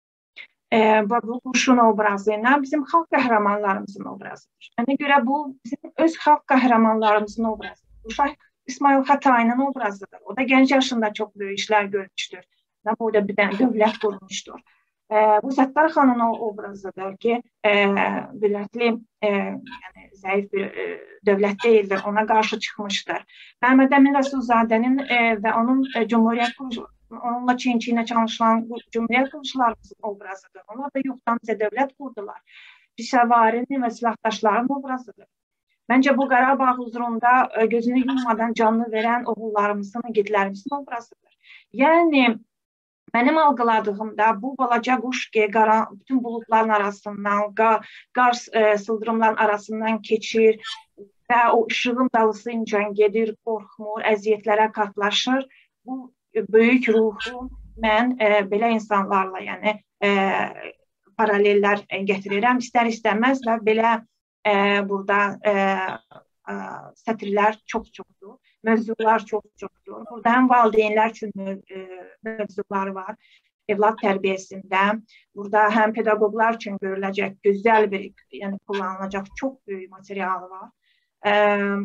e, bu quşun obrazıyla bizim xalq qəhrəmanlarımızın obrazıdır. Mənə görə bu bizim öz xalq qəhrəmanlarımızın obrazıdır. Uşaq İsmail Xatayının obrazıdır. O da gənc yaşında çox böyük işlər görmüşdür. O da bir dənə dövlət qurmuşdur. E, bu Səttar xanın obrazıdır ki, e, millətli, e, yəni zəif bir e, dövlət deyildir, ona qarşı çıxmışdır. Məhəmməd Əmin Rəsulzadənin e, və onun e, Cumhuriyyət quruluşu, onunla çiyin-çiyinə çalışılan Cumhuriyyət quruluşlarımızın obrazıdır. Onlar da yoxdan bizə dövlət qurdular. Pişəvarinin və silahdaşların obrazıdır. Məncə bu Qarabağ huzurunda e, gözünü yummadan canlı verən oğullarımızın, igidlərimizin obrazıdır. Yəni, mənim algıladığımda bu balaca quş ki, qara, bütün buludların arasından, qar, qar e, sıldırımların arasından keçir və o işığın dalısınca gedir, qorxmur, əziyyətlərə qatlaşır. Bu böyük ruhu mən e, belə insanlarla, yəni e, paralellər gətirirəm, istər-istəməz və belə e, burada e, e, sətirlər çox-çoxdur. Mövzular çox-çoxdur. Burada həm valideynlər üçün mövzular var, evlad tərbiyəsində. Burada həm pedaqoqlar üçün görüləcək gözəl bir, yəni kullanılacaq çox böyük material var. E,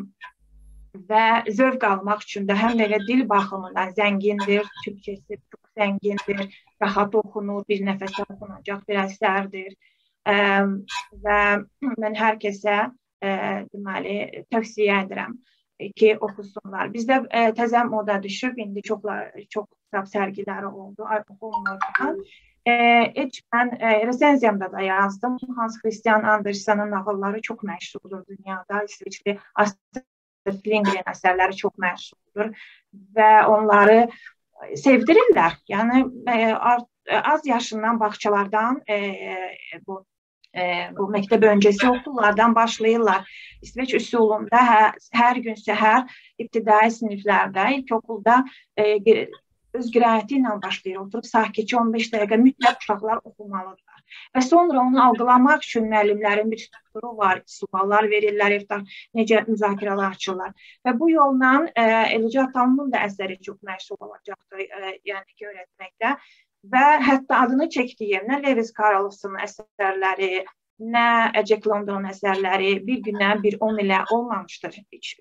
və zövq almaq üçün də həm də dil baxımından zəngindir, Türkçəsi çox zəngindir, rahat oxunur, bir nəfəsə oxunacaq bir əsərdir. E, və mən hər kəsə e, deməli, tövsiyə edirəm ki, oxusunlar. Bizdə e, təzə moda düşüb, indi çoxlar, çox kitab sərgiləri oldu, oxunmurdan. E, heç mən e, resenziyamda da yazdım. Hans Christian Andersen'in nağılları çox məşhurdur dünyada. İsveçli Astrid Lindgren əsərləri çox məşhurdur və onları sevdirirlər. Yəni, e, art, az yaşından bağçalardan e, bu E, bu məktəb öncəsi okullardan başlayırlar. İsveç üsulunda hər, hər gün səhər ibtidai siniflərdə, ilk okulda e, öz qiraəti ilə başlayır. Oturub sakitcə on beş dəqiqə mütləq uşaqlar oxumalıdırlar. Və sonra onu algılamaq üçün müəllimlərin bir strukturu var, suallar verirlər, necə müzakirələr açırlar. Və bu yolla e, Elca Atalının da əsəri çox məşhur olacaqdır, e, yəni ki, öyrətməkdə. Və hətta adını çəkdiyim, nə Lewis Carrollsonun əsərləri, nə Jack Londonun əsərləri bir günə, bir on ilə olmamışdır.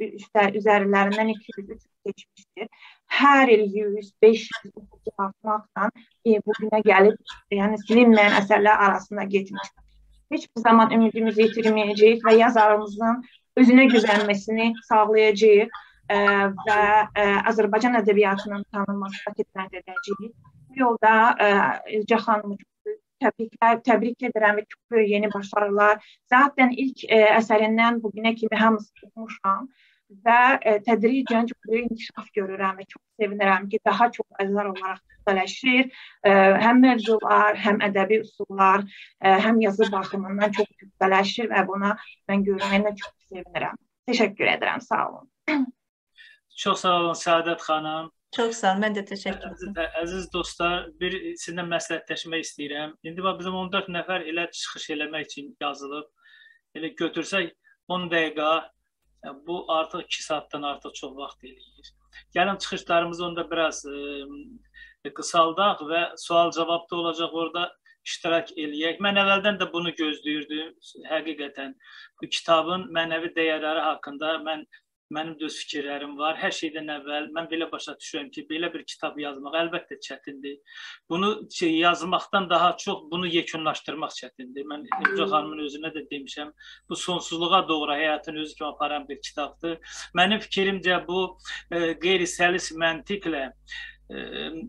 Üzərlərindən iki yüz üç keçmişdir. Hər il yüz, beş yüz oxumaqdan e, bugünə gəlib, yəni silinməyən əsərlər arasında getmişdir. Heç bir zaman ümidimizi yitirməyəcəyik və yazarımızın özünə güvənməsini sağlayacağıq e, və e, Azərbaycan ədəbiyyatının tanınmasına xidmət edəcəyik. Bu yolda Elca xanımı təbriklər, təbrik edirəm və çox böyük yeni başarılar. Zaten ilk e, əsərindən bugünə kimi hamısı oxumuşam və e, tədricən çox böyük inkişaf görürəm və çox sevinirəm ki, daha çox əsər olaraq kütləşir. E, həm mövzular, həm ədəbi üsullar, e, həm yazı baxımından çox kütləşir və buna mən görməyinə çox sevinirəm. Təşəkkür edirəm, sağ olun. Çox sağ olun Səadət xanım. Çox sağ olun, mən də təşəkkür edirəm. Əziz, əziz dostlar, bir sizinlə məsləhətləşmək istəyirəm. İndi bizim on dörd nəfər elə çıxış eləmək üçün yazılıb. Elə götürsək on dəqiqə, bu artıq iki saatdan artıq çox vaxt eləyir. Gəlin çıxışlarımızı onda biraz e, qısaldaq və sual-cavab da olacaq, orada iştirak eləyək. Mən əvvəldən də bunu gözləyirdim. Həqiqətən bu kitabın mənəvi dəyərləri haqqında mən mənim də öz fikirlərim var. Hər şeydən əvvəl mən belə başa düşürəm ki, belə bir kitab yazmaq əlbəttə çətindir. Bunu yazmaqdan daha çox bunu yekunlaşdırmaq çətindir. Mən Elca xanımın özünə də demişəm, bu sonsuzluğa doğru həyatın özü kimi aparan bir kitabdır. Mənim fikrimcə bu e, qeyri-səlis məntiqlə e,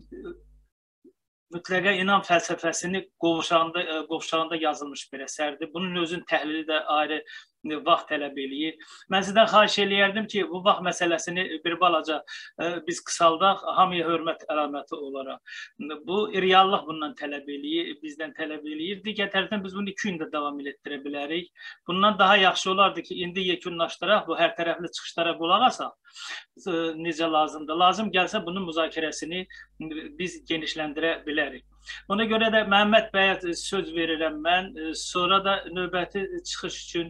mütləqa inam fəlsəfəsini qovuşağında, qovuşağında yazılmış bir əsərdir. Bunun özün təhlili də ayrı vaxt tələb eləyir. Mən sizdən xahiş eləyərdim ki, bu vaxt məsələsini bir balaca biz qısaldaq, hamıya hörmət əlaməti olaraq. Bu reallıq bundan tələb eləyir, bizdən tələb eləyir. Digər tərəfdən biz bunu iki gündə davam etdirə bilərik. Bundan daha yaxşı olardı ki, indi yekunlaşdıraq, bu hər tərəfli çıxışlara qulaq asaq. Necə lazımdır? Lazım gəlsə bunun müzakirəsini biz genişləndirə bilərik. Ona görə də Məhəmməd bəyə söz verirəm mən. Sonra da növbəti çıxış üçün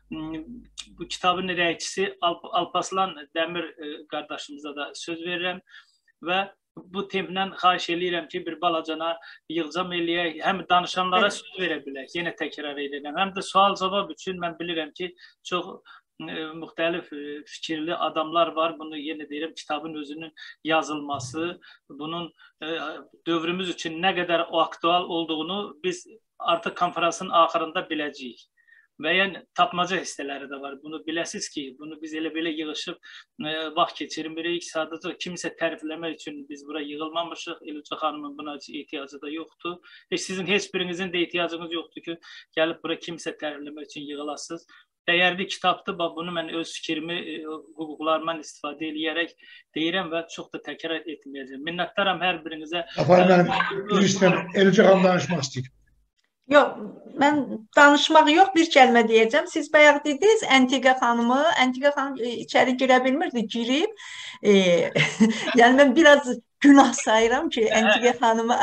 bu kitabın rəiçisi Alpaslan Dəmir qardaşımıza da söz verirəm və bu templə xahiş eləyirəm ki, bir balacana yığcam eləyək, həm danışanlara söz verə bilək, yenə təkrar edirəm, həm də sual-cavab üçün mən bilirəm ki, çox müxtəlif fikirli adamlar var. Bunu yenə deyirəm, kitabın özünün yazılması, bunun dövrümüz üçün nə qədər aktual olduğunu biz artıq konferansın axırında biləcəyik. Və yəni tapmaca hissələri də var. Bunu biləsiz ki, bunu biz elə belə yığışıb vaxt keçirmirik. Sadəcə kimisə tərifləmək üçün biz bura yığılmamışıq. Elca xanımın buna ehtiyacı da yoxdur. Heç sizin heç birinizin də ehtiyacınız yoxdur ki, gəlib bura kimisə tərifləmək üçün yığılasınız. Dəyərli kitabdır, bunu mən öz fikrimi, hüquqlarımdan istifadə edərək deyirəm və çox da təkrar etməyəcəm. Minnətdaram hər birinizə. Aparım, mən istəyirəm, Elca xanım danışmaq istəyir. Yox, mən danışmaq yox, bir kəlmə deyəcəm. Siz bayaq dediniz, Əntiqə xanımı, Əntiqə xanım içəri girə bilmirdi, girib. E, yəni mən biraz günah sayıram ki, Əntiqə xanıma.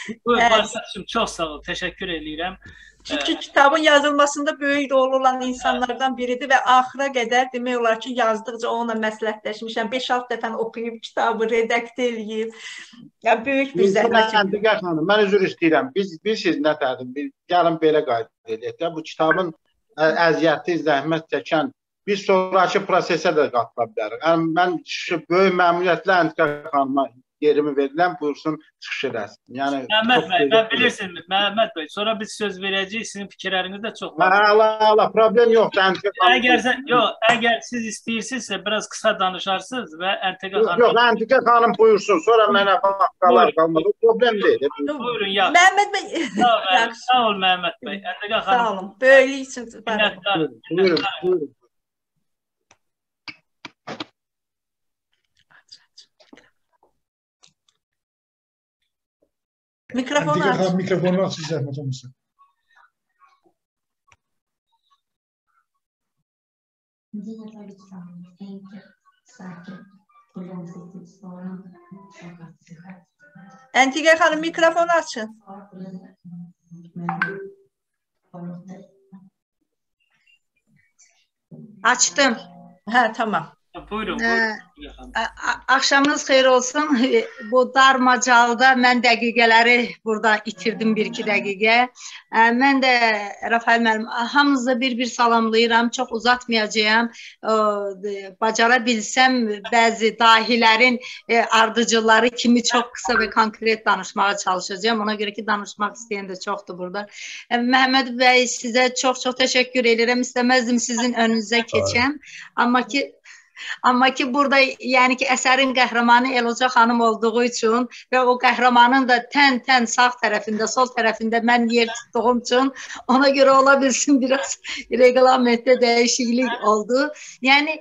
Buyur, çox sağ ol, təşəkkür edirəm. Çünki kitabın yazılmasında böyük rol olan insanlardan biridir və axıra qədər demək olar ki, yazdıqca onunla məsləhətləşmişəm. beş-altı dəfə oxuyub kitabı redaktə eləyib. Ya böyük bir zəhmət. Əntiqə xanım, mən üzr istəyirəm. Biz bilirsiniz nə tərdir? Gəlin belə qayda edək. Bu kitabın əziyyəti, zəhmət çəkən biz sonraki prosesə də qatıla bilərik. Yəni mən böyük məmnuniyyətlə Əntiqə xanıma yerimi verilən buyursun çıxış edəsin. Yəni Məhəmməd bəy, mən bilirsiniz, Məhəmməd bəy, sonra biz söz verəcəyik, sizin fikirləriniz də çox var. Allah Allah, problem yoxdur Əntiqə xanım. Əgər yox, əgər siz istəyirsinizsə biraz qısa danışarsınız və Əntiqə xanım. Yox, Əntiqə xanım buyursun, sonra mənə vaxtlar qalmadı. Problem deyil. Buyurun ya. Məhəmməd bəy. Sağ ol Məhəmməd bəy. Əntiqə xanım. Sağ olun. Böyük üçün. Buyurun, buyurun. Mikrofonu aç. Mikrofonu aç, zəhmət olmasa. Əntiqə xanım, mikrofonu açın. Açdım. Hə, tamam. Buyurun, buyurun. Axşamınız xeyir olsun. Bu dar macalda mən dəqiqələri burada itirdim, bir-iki dəqiqə. Mən də Rafael müəllim, hamınızı bir-bir salamlayıram, çox uzatmayacağım. Bacara bilsəm, bəzi dahilərin ardıcıları kimi çox qısa və konkret danışmağa çalışacağım. Ona görə ki, danışmaq istəyən də çoxdur burada. Məhəmməd bəy, sizə çox-çox təşəkkür edirəm. İstəməzdim sizin önünüzə keçəm. Amma ki, Amma ki, burada yəni ki, əsərin qəhrəmanı Elca xanım olduğu üçün və o qəhrəmanın da tən-tən sağ tərəfində, sol tərəfində mən yer tutduğum üçün ona görə ola bilsin biraz reglamentdə dəyişiklik oldu. Yəni,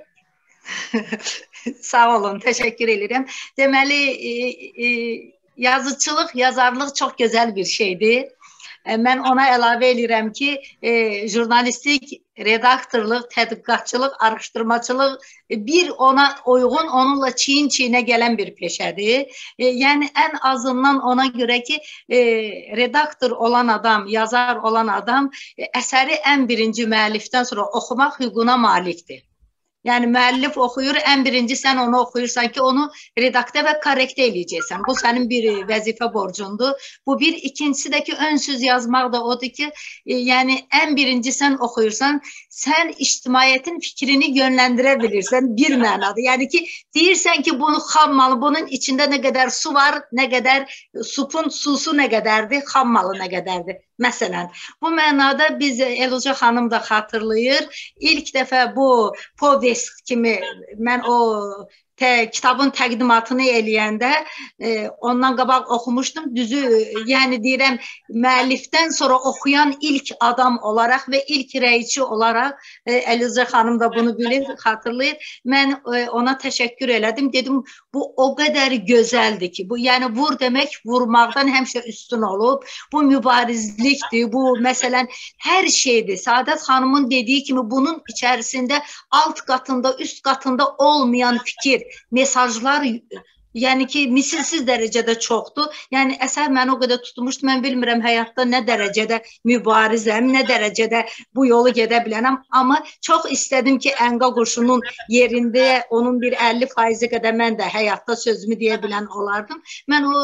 sağ olun, təşəkkür edirəm. Deməli, yazıçılıq, yazarlıq çox gözəl bir şeydir. Mən ona əlavə edirəm ki, e, jurnalistik, redaktorluq, tədqiqatçılıq, araşdırmacılıq bir ona uyğun, onunla çiyin-çiyinə gələn bir peşədir. E, yəni, ən azından ona görə ki, e, redaktor olan adam, yazar olan adam e, əsəri ən birinci müəllifdən sonra oxumaq hüququna malikdir. Yəni müəllif oxuyur, ən birinci sən onu oxuyursan ki, onu redaktə və korrektə eləyəcəksən. Bu sənin bir vəzifə borcundur. Bu bir, ikincisi də ki, ön söz yazmaq da odur ki, e, yəni ən birinci sən oxuyursan, sən ictimaiyyətin fikrini yönləndirə bilirsən bir mənada. Yəni ki, deyirsən ki, bunu xam malı, bunun içində nə qədər su var, nə qədər supun susu nə qədərdir, xam malı nə qədərdir. Məsələn, bu mənada biz Eluca xanım da xatırlayır. İlk dəfə bu povest kimi mən o Te, kitabın təqdimatını eləyəndə e, ondan qabaq oxumuşdum. Düzü, yəni deyirəm, müəllifdən sonra oxuyan ilk adam olaraq və ilk rəyçi olaraq e, Eluca xanım da bunu bilir, xatırlayır. Mən e, ona təşəkkür elədim. Dedim, bu o qədər gözəldir ki, bu yəni vur demək vurmaqdan həmişə üstün olub. Bu mübarizlikdir, bu məsələn hər şeydir. Saadət xanımın dediyi kimi bunun içərisində alt qatında, üst qatında olmayan fikir, mesajlar, yəni ki, misilsiz dərəcədə çoxdur. Yəni əsər məni o qədər tutmuşdu, mən bilmirəm həyatda nə dərəcədə mübarizəm, nə dərəcədə bu yolu gedə bilənəm. Amma çox istədim ki, Ənqa quşunun yerində onun bir əlli faizi qədər mən də həyatda sözümü deyə bilən olardım. Mən o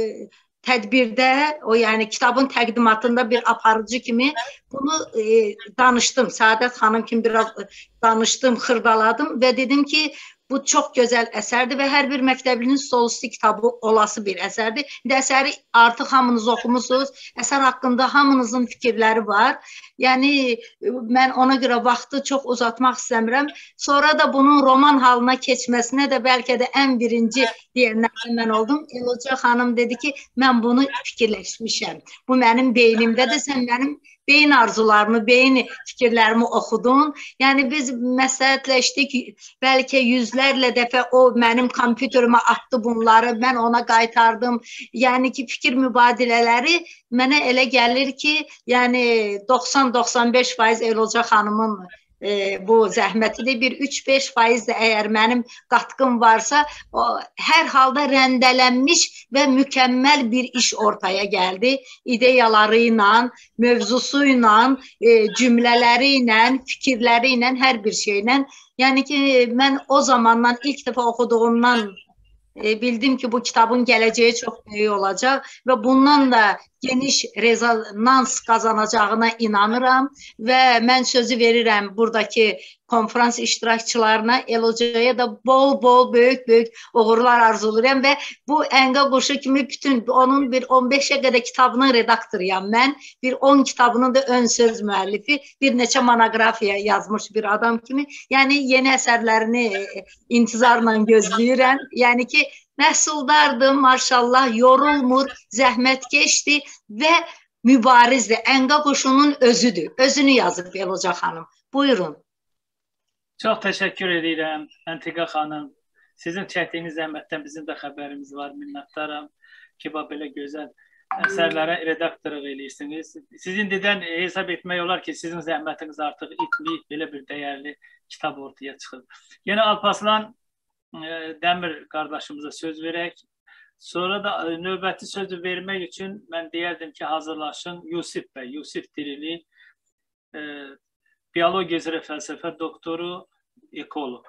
tədbirdə, o yəni kitabın təqdimatında bir aparıcı kimi bunu e, danışdım. Saadət xanım kimi biraz danışdım, xırdaladım və dedim ki, bu çox gözəl əsərdir və hər bir məktəblinin stolüstü kitabı olası bir əsərdir. İndi əsəri artıq hamınız oxumusunuz. Əsər haqqında hamınızın fikirləri var. Yəni, mən ona görə vaxtı çox uzatmaq istəmirəm. Sonra da bunun roman halına keçməsinə də bəlkə də ən birinci deyənlərdən mən oldum. Eluca xanım dedi ki, mən bunu fikirləşmişəm. Bu mənim beynimdədir, sən mənim beyin arzularımı, beyin fikirlərimi oxudun. Yəni, biz məsləhətləşdik, bəlkə yüzlərlə dəfə o mənim kompüterimə atdı bunları, mən ona qaytardım. Yəni ki, fikir mübadilələri mənə elə gəlir ki, yəni doxsan doxsan beş faiz Eluca xanımın e, bu zəhmətidir. Bir üç beş faiz də əgər mənim qatqım varsa, o, hər halda rəndələnmiş və mükəmməl bir iş ortaya gəldi. İdeyaları ilə, mövzusu ilə, e, cümlələri ilə, fikirləri ilə, hər bir şeylə. Yəni ki, mən o zamandan ilk dəfə oxuduğumdan e, bildim ki, bu kitabın gələcəyi çox böyük olacaq və bundan da geniş rezonans qazanacağına inanıram və mən sözü verirəm buradakı konferans iştirakçılarına, Elucaya da bol-bol, böyük-böyük uğurlar arzulayıram və bu Ənqa quşu kimi bütün onun bir on beşə qədər kitabının redaktoruyam mən, bir on kitabının da ön söz müəllifi, bir neçə monografiya yazmış bir adam kimi. Yəni yeni əsərlərini intizarla gözləyirəm. Yəni ki, məhsuldardır, maşallah, yorulmur, zəhmətkeşdir və mübarizdir. Ənqa quşunun özüdür. Özünü yazıb Eluca xanım. Buyurun. Çox təşəkkür edirəm, Əntiqə xanım. Sizin çəkdiyiniz zəhmətdən bizim də xəbərimiz var. Minnətdaram ki, belə gözəl əsərlərə redaktorluq edirsiniz. Sizin dedən hesab etmək olar ki, sizin zəhmətiniz artıq itməyib, belə bir dəyərli kitab ortaya çıxıb. Yenə Alparslan Dəmir qardaşımıza söz verək. Sonra da növbəti sözü vermək üçün mən deyərdim ki, hazırlaşın Yusif bəy, Yusif Dirili, e, biologiya üzrə fəlsəfə doktoru, ekoloq.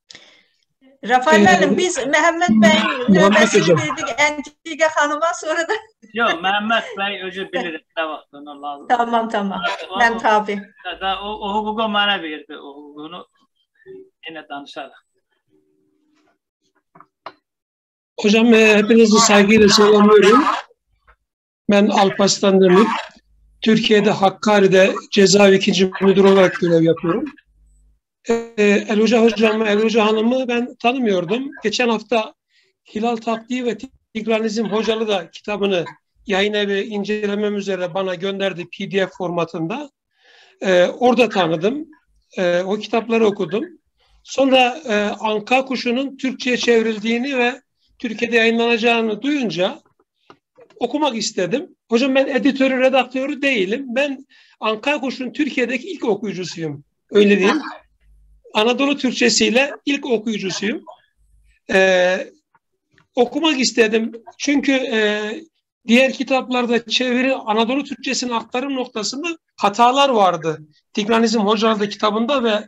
Rafael müəllim, biz Məhəmməd bəyin növbəsini verdik Əntiqə xanıma, sonra da... Yox, Məhəmməd bəy özü bilir nə vaxt ona lazım. Tamam, tamam. Mən tabi. O, o hüququ mənə verdi, o hüququnu yenə danışarıq. Hocam hepinizi saygıyla selamlıyorum. Ben Alparslan Demir. Türkiye'de Hakkari'de cezaevi ikinci müdür olarak görev yapıyorum. Ee, Eluca hocamı, Eluca hanımı ben tanımıyordum. Geçen hafta Hilal Taktiği ve Tigranizm Hocalı da kitabını yayın evi incelemem üzere bana gönderdi P D F formatında. Ee, orada tanıdım. Ee, o kitapları okudum. Sonra e, Anka Kuşu'nun Türkçe'ye çevrildiğini ve Türkiye'de yayınlanacağını duyunca okumak istedim. Hocam ben editörü, redaktörü değilim. Ben Anka Kuşu'nun Türkiye'deki ilk okuyucusuyum. Öyle diyeyim. Anadolu Türkçesiyle ilk okuyucusuyum. Ee, okumak istedim. Çünkü e, diğer kitaplarda çeviri Anadolu Türkçesinin aktarım noktasında hatalar vardı. Tigranizm Hocalı kitabında ve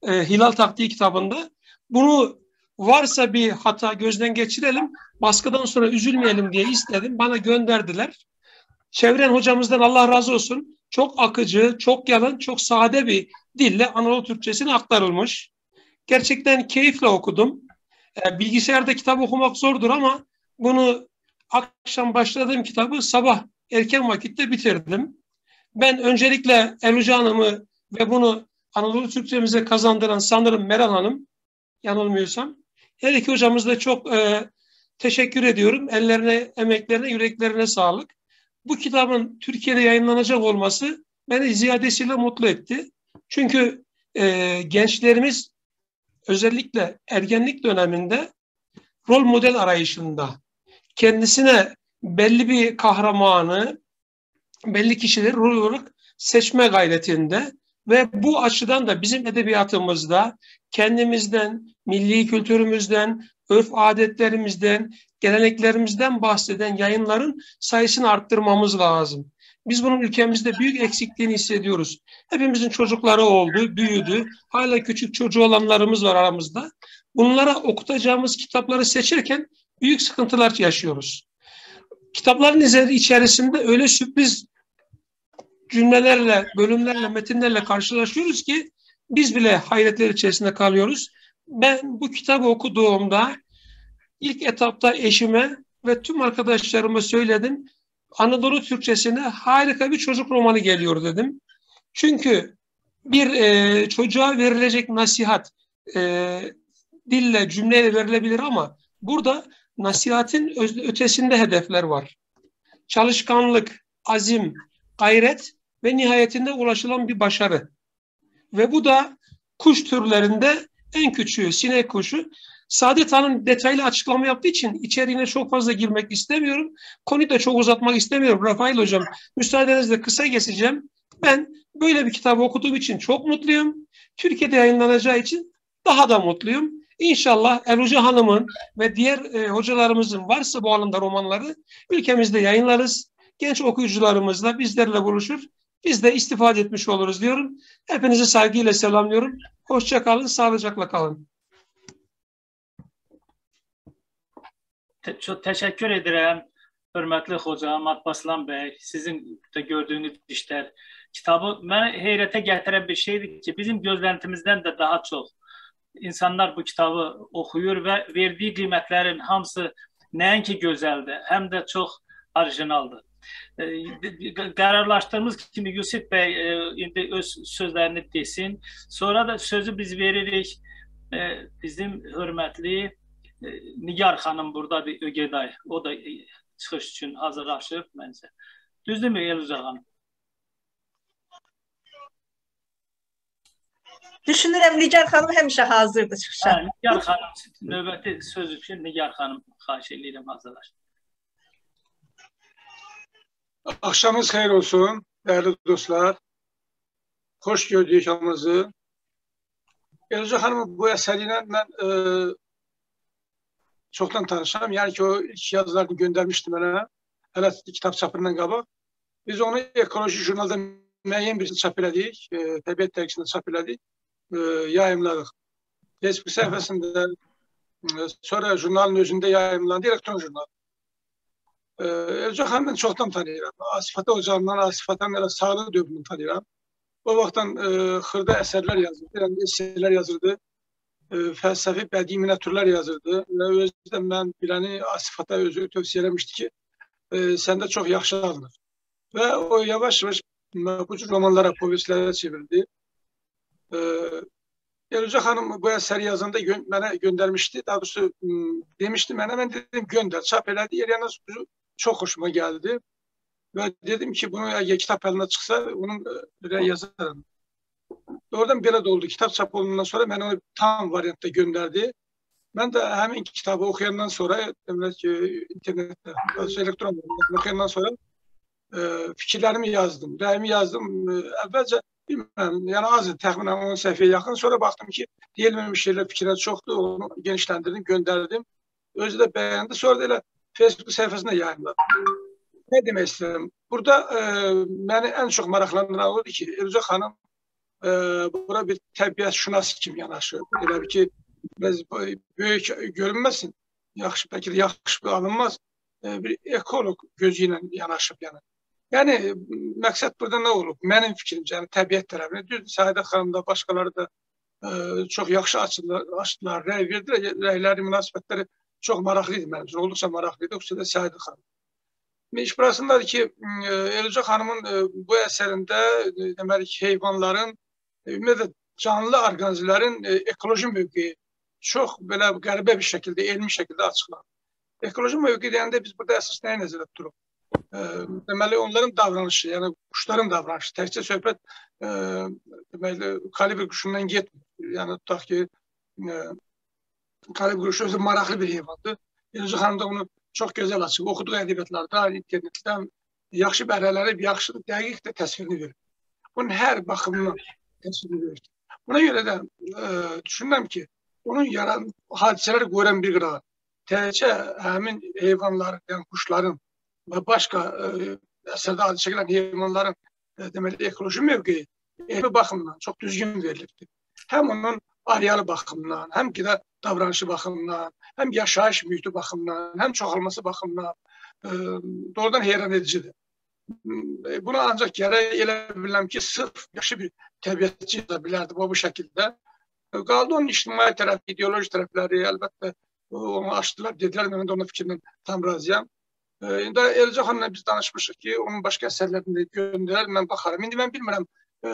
e, Hilal Taktiği kitabında. Bunu varsa bir hata gözden geçirelim, baskıdan sonra üzülmeyelim diye istedim. Bana gönderdiler. Çevren hocamızdan Allah razı olsun. Çok akıcı, çok yalın, çok sade bir dille Anadolu Türkçesine aktarılmış. Gerçekten keyifle okudum. E, bilgisayarda kitap okumak zordur ama bunu akşam başladığım kitabı sabah erken vakitte bitirdim. Ben öncelikle Eluca Hanım'ı ve bunu Anadolu Türkçemize kazandıran sanırım Meral Hanım, yanılmıyorsam. Her iki hocamız da çok e, teşekkür ediyorum. Ellerine, emeklerine, yüreklerine sağlık. Bu kitabın Türkiye'de yayınlanacak olması beni ziyadesiyle mutlu etti. Çünkü e, gençlerimiz özellikle ergenlik döneminde rol model arayışında kendisine belli bir kahramanı, belli kişileri rol olarak seçme gayretinde ve bu açıdan da bizim edebiyatımızda kendimizden, milli kültürümüzden, örf adetlerimizden, geleneklerimizden bahseden yayınların sayısını arttırmamız lazım. Biz bunun ülkemizde büyük eksikliğini hissediyoruz. Hepimizin çocukları oldu, büyüdü. Hala küçük çocuğu olanlarımız var aramızda. Bunlara okutacağımız kitapları seçerken büyük sıkıntılar yaşıyoruz. Kitapların içerisinde öyle sürpriz cümlelerle, bölümlerle, metinlerle karşılaşıyoruz ki biz bile hayretler içerisinde kalıyoruz. Ben bu kitabı okuduğumda ilk etapta eşime ve tüm arkadaşlarıma söyledim. Anadolu Türkçesine harika bir çocuk romanı geliyor dedim. Çünkü bir e, çocuğa verilecek nasihat e, dille, cümleyle verilebilir ama burada nasihatin ötesinde hedefler var. Çalışkanlık, azim, gayret ve nihayetinde ulaşılan bir başarı. Ve bu da kuş türlerinde en küçüğü, sinek kuşu. Saadet Hanım detaylı açıklama yaptığı için içeriğine çok fazla girmek istemiyorum. Konuyu da çok uzatmak istemiyorum. Rafail Hocam, müsaadenizle kısa geçeceğim. Ben böyle bir kitabı okuduğum için çok mutluyum. Türkiye'de yayınlanacağı için daha da mutluyum. İnşallah Eluca Hanım'ın ve diğer e, hocalarımızın varsa bu alanda romanları ülkemizde yayınlarız. Genç okuyucularımızla bizlerle buluşur. Biz de istifade etmiş oluruz diyorum. Hepinizi saygıyla selamlıyorum. Hoşça kalın, sağlıcakla kalın. Te çok teşekkür ederim. Hörmətli hocam Abbaslan Bey, sizin de gördüğünüz işler. Kitabı beni heyrete getiren bir şeydi ki bizim gözlentimizden de daha çok insanlar bu kitabı okuyur ve verdiği kıymetlerin hamısı nəinki gözəldir, hem de çok orijinaldır. Kararlaştığımız kimi Yusuf Bey indi öz sözlerini desin. Sonra da sözü biz veririk bizim hörmətli Nigar Hanım burada bir Ögeday. O da çıxış üçün hazırlaşıb məncə. Düzdürmü Eluca Hanım? Düşünürəm Nigar Hanım həmişə hazırdır çıxışa. Hə, Nigar Hanım növbəti söz üçün Nigar Hanım xahiş edirəm hazırlaş. Akşamınız xeyir olsun değerli dostlar. Hoş gördük hamınızı. Eluca Hanım'ın bu eseriyle ben e, çoktan tanışam. Yani ki o ilk yazılarını göndermişti bana. Hele kitap çapından qabaq. Biz onu ekoloji jurnalda müəyyən bir çap elədik. E, Təbiət dergisinde çap elədik. E, yayımladık. Facebook sayfasında e, sonra jurnalın özünde yayımlandı. Elektron jurnal. E, Eluca Hanım'ı çoktan tanıyıram. Asifata Hocam'dan, Asifat'tan sağlığı dövümünü tanıyıram. O vaxtdan e, xırda əsərlər yazırdı. Yani eserler yazırdı. E, fəlsəfi bədii miniatürlər yazırdı. Və özdə mən biləni Asifata özü tövsiyə eləmişdi ki, e, səndə çox yaxşı alınır. Və o yavaş yavaş bu cür romanlara, povestlərə çevirdi. E, Eluca Hanım bu əsəri yazanda gö mənə göndərmişdi. Daha doğrusu demişdi mənə, mən dedim göndər, çap elədi. Yeriyana çox hoşuma geldi. Ve dedim ki bunu ya kitap eline çıksa onun yazarım. Oradan böyle de oldu. Kitap çap olundan sonra ben onu tam varyantta gönderdi. Ben de hemen kitabı okuyandan sonra internette, elektron okuyandan sonra e, fikirlerimi yazdım. Rəyimi yazdım. Evvelce bilmem yani az təxminən on səhifəyə yakın. Sonra baktım ki deyilmemiş yerler fikirler çoktu. Onu genişlendirdim, gönderdim. Özü de beğendi. Sonra da elə Facebook sayfasında yayınladım. Ne demek istedim? Burada e, beni en çok maraqlandıran oldu ki Eluca Hanım e, bura bir təbiət şünası kimi yanaşır. Elə bir ki, biraz böyük görünməsin, yaxşı, bəlkə də yaxşı alınmaz, e, bir ekoloq gözü ilə yanaşıb. Yəni, yəni məqsəd burada nə olub? Mənim fikrimcə, yəni təbiət tərəfinə, düz Səadə xanım da, başqaları da e, çox yaxşı açdılar, açdılar, rəy verdilər, rəyləri, münasibətləri çox maraqlıydı mənim üçün, olduqca maraqlıydı, xüsusilə Səadə xanım. İş burasındadır ki, Elca xanımın bu əsərində deməli ki, heyvanların, ümumiyyətlə canlı orqanizmlərin ekoloji mövqeyi çox belə qəribə bir şəkildə, elmi şəkildə açıqlanır. Ekoloji mövqeyi deyəndə biz burada əsas nəyə nəzərdə tuturuq? Deməli, onların davranışı, yəni quşların davranışı, təkcə söhbət deməli, kalibr quşundan getmir. Yəni, tutaq ki, kalibr quşu özü maraqlı bir heyvandır. Elca xanım da onu çox gözəl açıb, oxuduğu ədəbiyyatlarda, internetdən yaxşı bəhrələri, yaxşı, dəqiq də təsvirini verir. Bunun hər baxımından təsvirini verir. Buna görə də e, düşünürəm ki, onun yaran hadisələri görən bir qırağı, təkcə həmin heyvanların, yəni quşların və başqa e, əsərdə adı çəkilən heyvanların e, deməli, ekoloji mövqeyi elmi baxımından çox düzgün verilibdir. Həm onun arealı baxımından, həm ki də davranışı baxımından, həm yaşayış mühiti baxımından, həm çoxalması baxımından e, doğrudan heyran edicidir. E, buna ancaq gərək elə bilirəm ki, sırf yaxşı bir təbiətçi yaza bilərdi bu, bu şəkildə. E, qaldı onun ictimai tərəfi, ideoloji tərəfləri, əlbəttə onu açdılar, dedilər, mən də onun fikrindən tam razıyam. E, indi Elca xanımla biz danışmışıq ki, onun başqa əsərlərini göndərər, mən baxarım. İndi mən bilmirəm, e,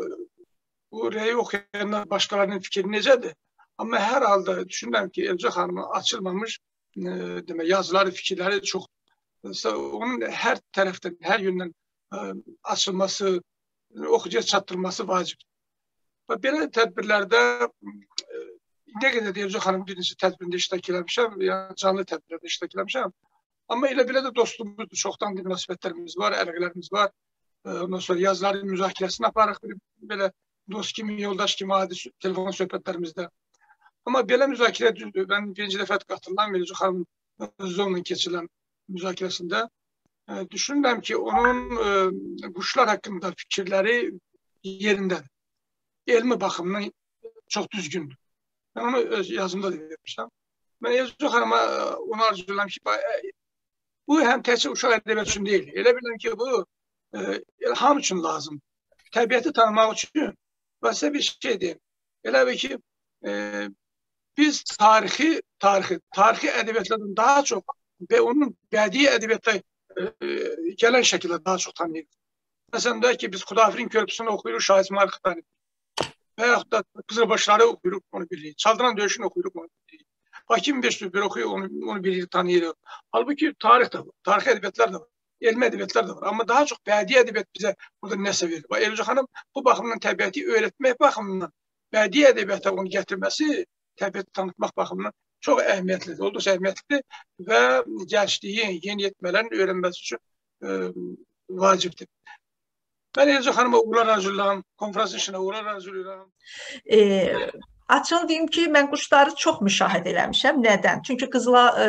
bu reyi oxuyanlar başqalarının fikri necədir? Amma hər halda düşünürəm ki, Elca xanımın açılmamış e, demək, yazıları, fikirləri çox. Onun hər tərəfdən, hər yöndən e, açılması, oxucuya çatdırılması vacibdir. Və belə tədbirlərdə e, nə qədər də Elca xanım birincisi tədbirində iştirak eləmişəm, yəni canlı tədbirlərdə iştirak eləmişəm. Amma elə belə də dostluğumuzdur, çoxdan bir münasibətlərimiz var, əlaqələrimiz var. E, ondan sonra yazıların müzakirəsini aparıq, belə dost kimi, yoldaş kimi adi telefon söhbətlərimizdə. Amma belə müzakirə düzdür. Mən birinci dəfə qatılan Elca xanımın onunla keçirilən müzakirəsində e, düşünürəm ki, onun e, quşlar haqqında fikirləri yerindədir. Elmi baxımdan çox düzgündür. Mən onu öz yazımda da vermişəm. Mən Elca xanıma onu arzulayıram ki, bu həm təkcə uşaq ədəbiyyat üçün deyil. Elə bilirəm ki, bu e, ham üçün lazım. Təbiəti tanımaq üçün və sizə bir şey deyim. Elə bir ki, e, biz tarixi, tarixi, tarixi ədəbiyyatlardan daha çox və onun bədii ədəbiyyatda e, gələn şəkildə daha çox tanıyırıq. Məsələn, deyək ki, biz Xudafirin körpüsünü oxuyuruq, Şah İsmail Xıtani. Və yaxud da Qızılbaşları oxuyuruq, onu bilirik. Çaldıran döyüşünü oxuyuruq, onu bilirik. Hakim Beşdübür oxuyuruq, onu, onu bilirik, tanıyırıq. Halbuki tarix də var, tarixi ədəbiyyatlar da var, elmi ədəbiyyatlar da var. Amma daha çox bədii ədəbiyyat bizə burada nəsə verir. Elca xanım bu baxımdan təbiəti öyrətmək baxımından bədii ədəbiyyata onu gətirməsi, təbiəti tanıtmaq baxımından çox əhəmiyyətlidir, olduqca əhəmiyyətlidir və gəncliyin, yeniyetmələrin öyrənməsi üçün e, vacibdir. Mən Elca xanıma uğurlar arzulayıram, konferansın işinə uğurlar arzulayıram. E, açın deyim ki, mən quşları çox müşahidə eləmişəm. Nədən? Çünki Qızıla, e,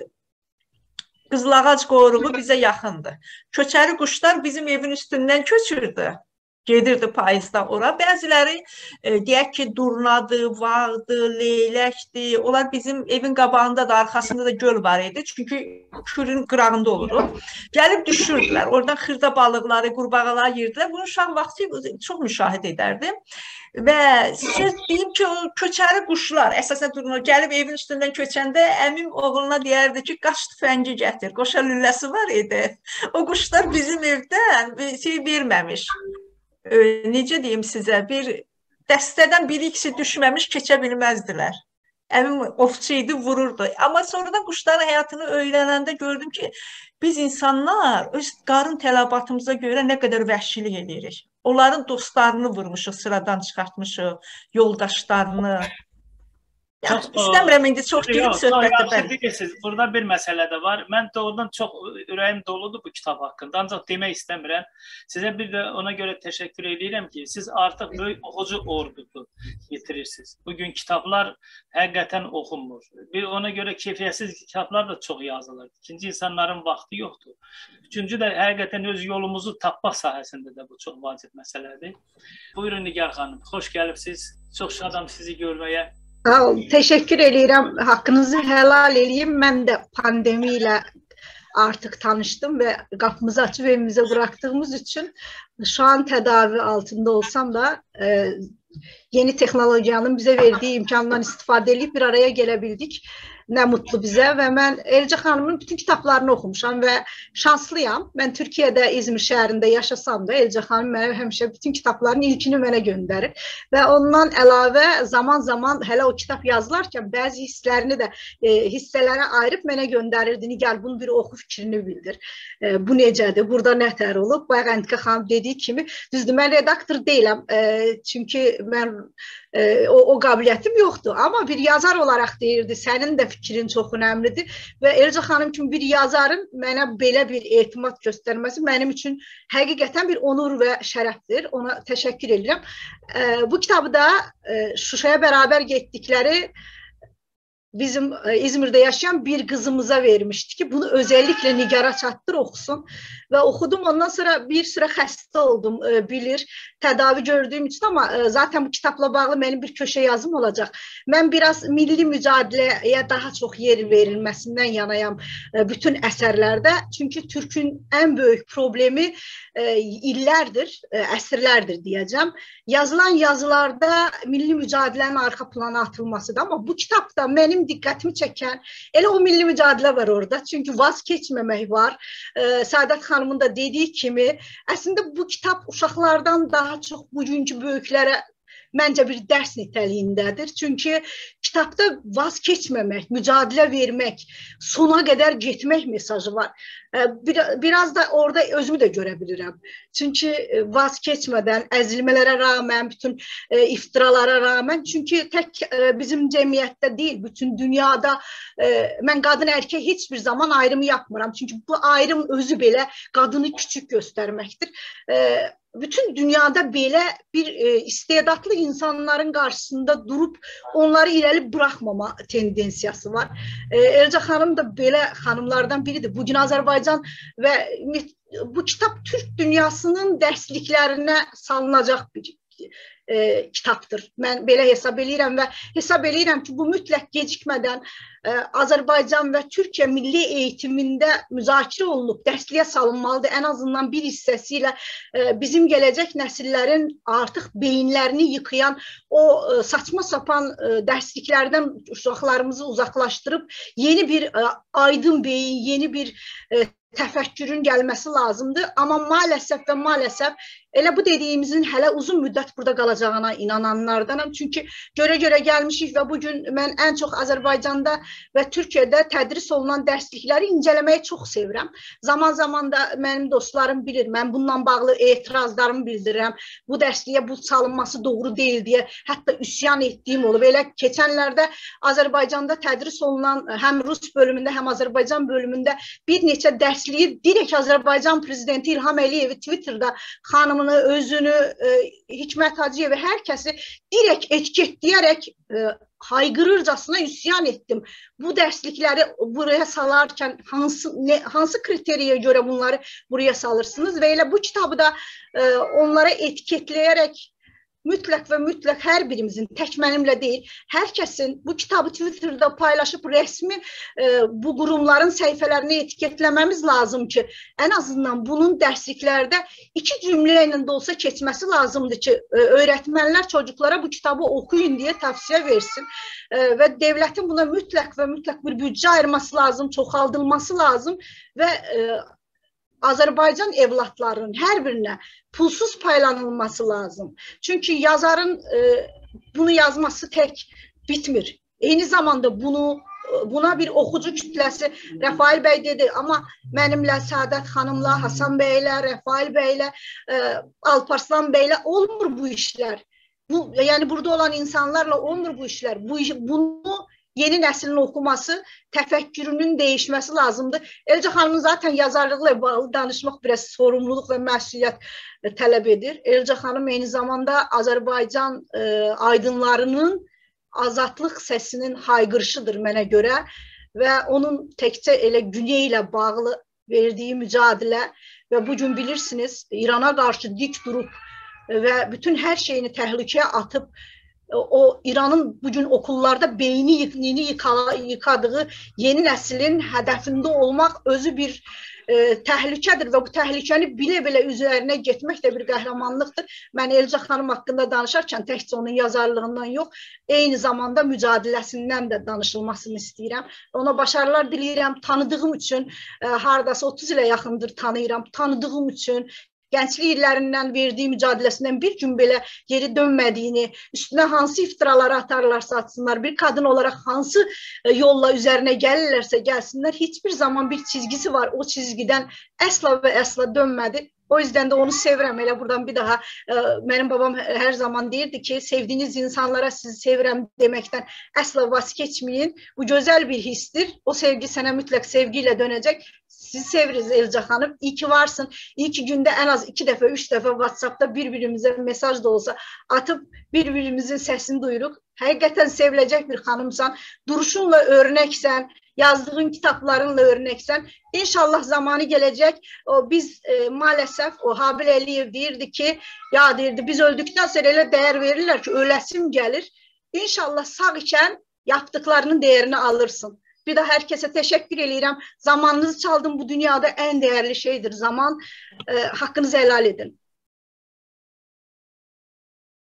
Qızılağac qoruğu bizə yaxındır. Köçəri quşlar bizim evin üstündən köçürdü. Gedirdi payızda ora. Bəziləri e, deyək ki, durnadır, vağdır, leyləkdir. Onlar bizim evin qabağında da, arxasında da göl var idi. Çünki kürün qırağında oluruq. Gəlib düşürdülər. Oradan xırda balıqları, qurbağalar yerdilər. Bunu uşaq vaxtı çox müşahidə edərdim. Və sizə deyim ki, o köçəri quşlar, əsasən durnalar, gəlib evin üstündən köçəndə əmim oğluna deyərdi ki, qaç tüfəngi gətir. Qoşa lüləsi var idi. O quşlar bizim evdən şey verməmiş. Necə deyim sizə, bir dəstədən bir ikisi düşməmiş keçə bilməzdilər. Əmim ovçu idi, vururdu. Amma sonradan quşların həyatını öyrənəndə gördüm ki, biz insanlar öz qarın tələbatımıza görə nə qədər vəhşilik edirik. Onların dostlarını vurmuşuq, sıradan çıxartmışıq, yoldaşlarını. Ya, istəmirəm indi çox girim söhbətdə. Bilirsiniz, burada bir məsələ də var. Mən doğrudan çox ürəyim doludur bu kitab haqqında. Ancaq demək istəmirəm. Sizə bir də ona görə təşəkkür edirəm ki, siz artıq böyük oxucu ordusu yetirirsiniz. Bugün kitablar həqiqətən oxunmur. Bir ona görə keyfiyyətsiz kitablar da çox yazılır. İkinci, insanların vaxtı yoxdur. Üçüncü də həqiqətən öz yolumuzu tapmaq sahəsində də bu çox vacib məsələdir. Buyurun Nigar xanım, xoş gəlibsiniz. Çox şadam sizi görməyə. Sağ olun, təşəkkür edirəm. Haqqınızı helal eləyim. Mən də pandemi ilə artıq tanışdım və qapımızı açıb evimizə bıraktığımız üçün şu an tədavi altında olsam da e, yeni texnologiyanın bizə verdiyi imkandan istifadə edib bir araya gələ bildik. Nə mutlu bizə və mən Elcə xanımın bütün kitablarını oxumuşam və şanslıyam. Mən Türkiyədə İzmir şəhərində yaşasam da Elcə xanım mənə həmişə bütün kitabların ilkini mənə göndərir və ondan əlavə zaman zaman hələ o kitab yazılarkən bəzi hisslərini də e, hissələrə ayırıb mənə göndərirdi. Gəl bunu bir oxu, fikrini bildir. E, bu necədir? Burada nətər olub? Bayaq Əntiqə xanım dediyi kimi, düzdür, mən redaktor deyiləm. E, çünki mən e, o, o qabiliyyətim yoxdur. Amma bir yazar olaraq deyirdi, sənin də fikrin çox önəmlidir və Elcə xanım kimi bir yazarın mənə belə bir etimad göstərməsi mənim üçün həqiqətən bir onur və şərəfdir. Ona təşəkkür edirəm. E, bu kitabı da e, Şuşaya bərabər getdikləri bizim e, İzmir'de yaşayan bir kızımıza vermişti ki bunu özellikle Nigar'a çattır okusun ve okudum. Ondan sonra bir süre hasta oldum e, bilir tedavi gördüğüm için ama e, zaten bu kitapla bağlı benim bir köşe yazım olacak. Ben biraz milli mücadeleye daha çok yer verilmesinden yanayam e, bütün eserlerde. Çünkü Türk'ün en büyük problemi e, illerdir, e, əsrlərdir diyeceğim. Yazılan yazılarda milli mücadelenin arka plana atılmasıdır ama bu kitapta benim dikkatimi çeken elə o milli mücadilə var orada. Çünkü vazgeçmemek var. Ee, Saadet Hanım'ın da dediği kimi aslında bu kitap uşaqlardan daha çok bugünkü böyüklərə məncə bir dərs nitəliyindədir. Çünki kitabda vazgeçməmək, mücadilə vermək, sona qədər getmək mesajı var. Bir, biraz da orada özümü də görə bilirəm. Çünki vazgeçmədən, əzilmələrə rağmen, bütün e, iftiralara rağmen, çünki tək e, bizim cəmiyyətdə deyil, bütün dünyada e, mən qadın erkek hiçbir zaman ayrımı yapmıram. Çünki bu ayrım özü belə qadını küçük göstərməkdir. E, bütün dünyada belə bir e, istedatlı insanların qarşısında durup onları irəli bırakmama tendensiyası var. E, Elcə xanım da belə xanımlardan biridir. Bugün Azərbaycan və bu kitap Türk dünyasının dərsliklərinə salınacaq bir e, kitaptır. Mən belə hesab eləyirəm və hesab eləyirəm ki, bu mütləq gecikmədən e, Azərbaycan və Türkiyə milli eğitimində müzakirə olunub, dərsliyə salınmalıdır. Ən azından bir hissəsilə e, bizim gələcək nəsillərin artıq beyinlərini yıxayan o e, saçma sapan e, dərsliklərdən uşaqlarımızı uzaqlaşdırıb yeni bir e, aydın beyin, yeni bir e, təfəkkürün gəlməsi lazımdır. Amma maalesef və maalesef elə bu dediyimizin hələ uzun müddət burada qalacağına inananlardanam. Çünki görə-görə gəlmişik və bugün mən ən çox Azərbaycanda və Türkiyədə tədris olunan dərslikləri incələməyi çox sevirəm. Zaman zaman da mənim dostlarım bilir, mən bununla bağlı etirazlarımı bildirirəm. Bu dərsliyə bu salınması doğru deyil deyə hətta üsyan etdiyim olub. Elə keçənlərdə Azərbaycanda tədris olunan həm Rus bölümündə, həm Azərbaycan bölümündə bir neçə dərsliyi direkt Azərbaycan prezidenti İlham Əliyevi Twitter'da xanımını, özünü, e, Hikmət Hacıyevi, hər kəsi direkt etiketleyerek e, haygırırcasına üsyan ettim. Bu dərslikləri buraya salarken hansı, ne, hansı kriteriye göre bunları buraya salırsınız ve elə bu kitabı da e, onlara etiketleyerek mütləq və mütləq hər birimizin, tək mənimlə deyil, hər kəsin bu kitabı Twitter'da paylaşıb rəsmi e, bu qurumların səhifələrini etiketləməmiz lazım ki, ən azından bunun dərsliklərdə iki cümlə ilə də olsa keçməsi lazımdır ki, e, öğretmenlər çocuklara bu kitabı okuyun deyə tavsiyə versin e, və devlətin buna mütləq və mütləq bir büdcə ayırması lazım, çoxaldılması lazım və e, Azərbaycan evlatlarının hər birinə pulsuz paylanılması lazım. Çünkü yazarın e, bunu yazması tek bitmir. Eyni zamanda bunu buna bir oxucu kütləsi, Rəfail bəy dedi, amma mənimlə, Səadət xanımla, Hasan bəylə, Rəfail bəylə, e, Alparslan bəylə olmur bu işlər. bu yani burada olan insanlarla olmur bu işler. Bu bunu yeni neslin okuması, təfəkkürünün değişmesi lazımdır. Elca xanımın zaten yazarlıqla bağlı danışmaq biraz sorumluluk ve məsuliyyət tələb edir. Elca xanım eyni zamanda Azərbaycan e, aydınlarının azadlıq səsinin hayqırışıdır mənə görə və onun təkcə elə Güney ilə bağlı verdiyi mücadilə və bugün bilirsiniz İrana qarşı dik durup ve bütün her şeyini tehlikeye atıp o İran'ın bugün okullarda beyni yeni yıkadığı yeni neslin hedefinde olmak özü bir e, tehlikedir ve bu tehlikeni bile bile üzerine getmek de bir kahramanlıktır. Ben Elca Hanım hakkında danışarken təkcə onun yazarlığından yok, eyni zamanda mücadelesinden de danışılmasını istəyirəm. Ona başarılar diləyirəm. Tanıdığım için e, hardasa otuz ile yakındır tanıyıram. Tanıdığım için gençlik illerinden verdiği mücadelesinden bir gün belə geri dönmediğini, üstüne hansı iftiraları atarlarsa atsınlar, bir kadın olarak hansı yolla üzerine gelirlerse gelsinler, hiçbir zaman bir çizgisi var. O çizgiden əsla ve əsla dönmedi. O yüzden de onu sevirəm. Elə buradan bir daha e, benim babam her zaman deyirdi ki, sevdiğiniz insanlara sizi sevirəm demekten əsla vazgeçmeyin. Bu güzel bir histir. O sevgi sana mütləq sevgiyle dönecek. Sizi seviriz Elca Hanım. İyi ki varsın. İyi ki günde en az iki defa, üç defa WhatsApp'ta birbirimize mesaj da olsa atıp birbirimizin sesini duyuruk. Hakikaten sevilecek bir hanımsan. Duruşunla örneksen. Yazdığın kitaplarınla örneksen. İnşallah zamanı gelecek. O biz e, maalesef o Habil Əliyev deyirdi ki, ya deyirdi biz öldükten sonra öyle değer verirler ki ölesim gelir. İnşallah sağ ikən yaptıklarının değerini alırsın. Bir de herkese teşekkür ederim. Zamanınızı çaldım, bu dünyada en değerli şeydir zaman. E, hakkınızı helal edin.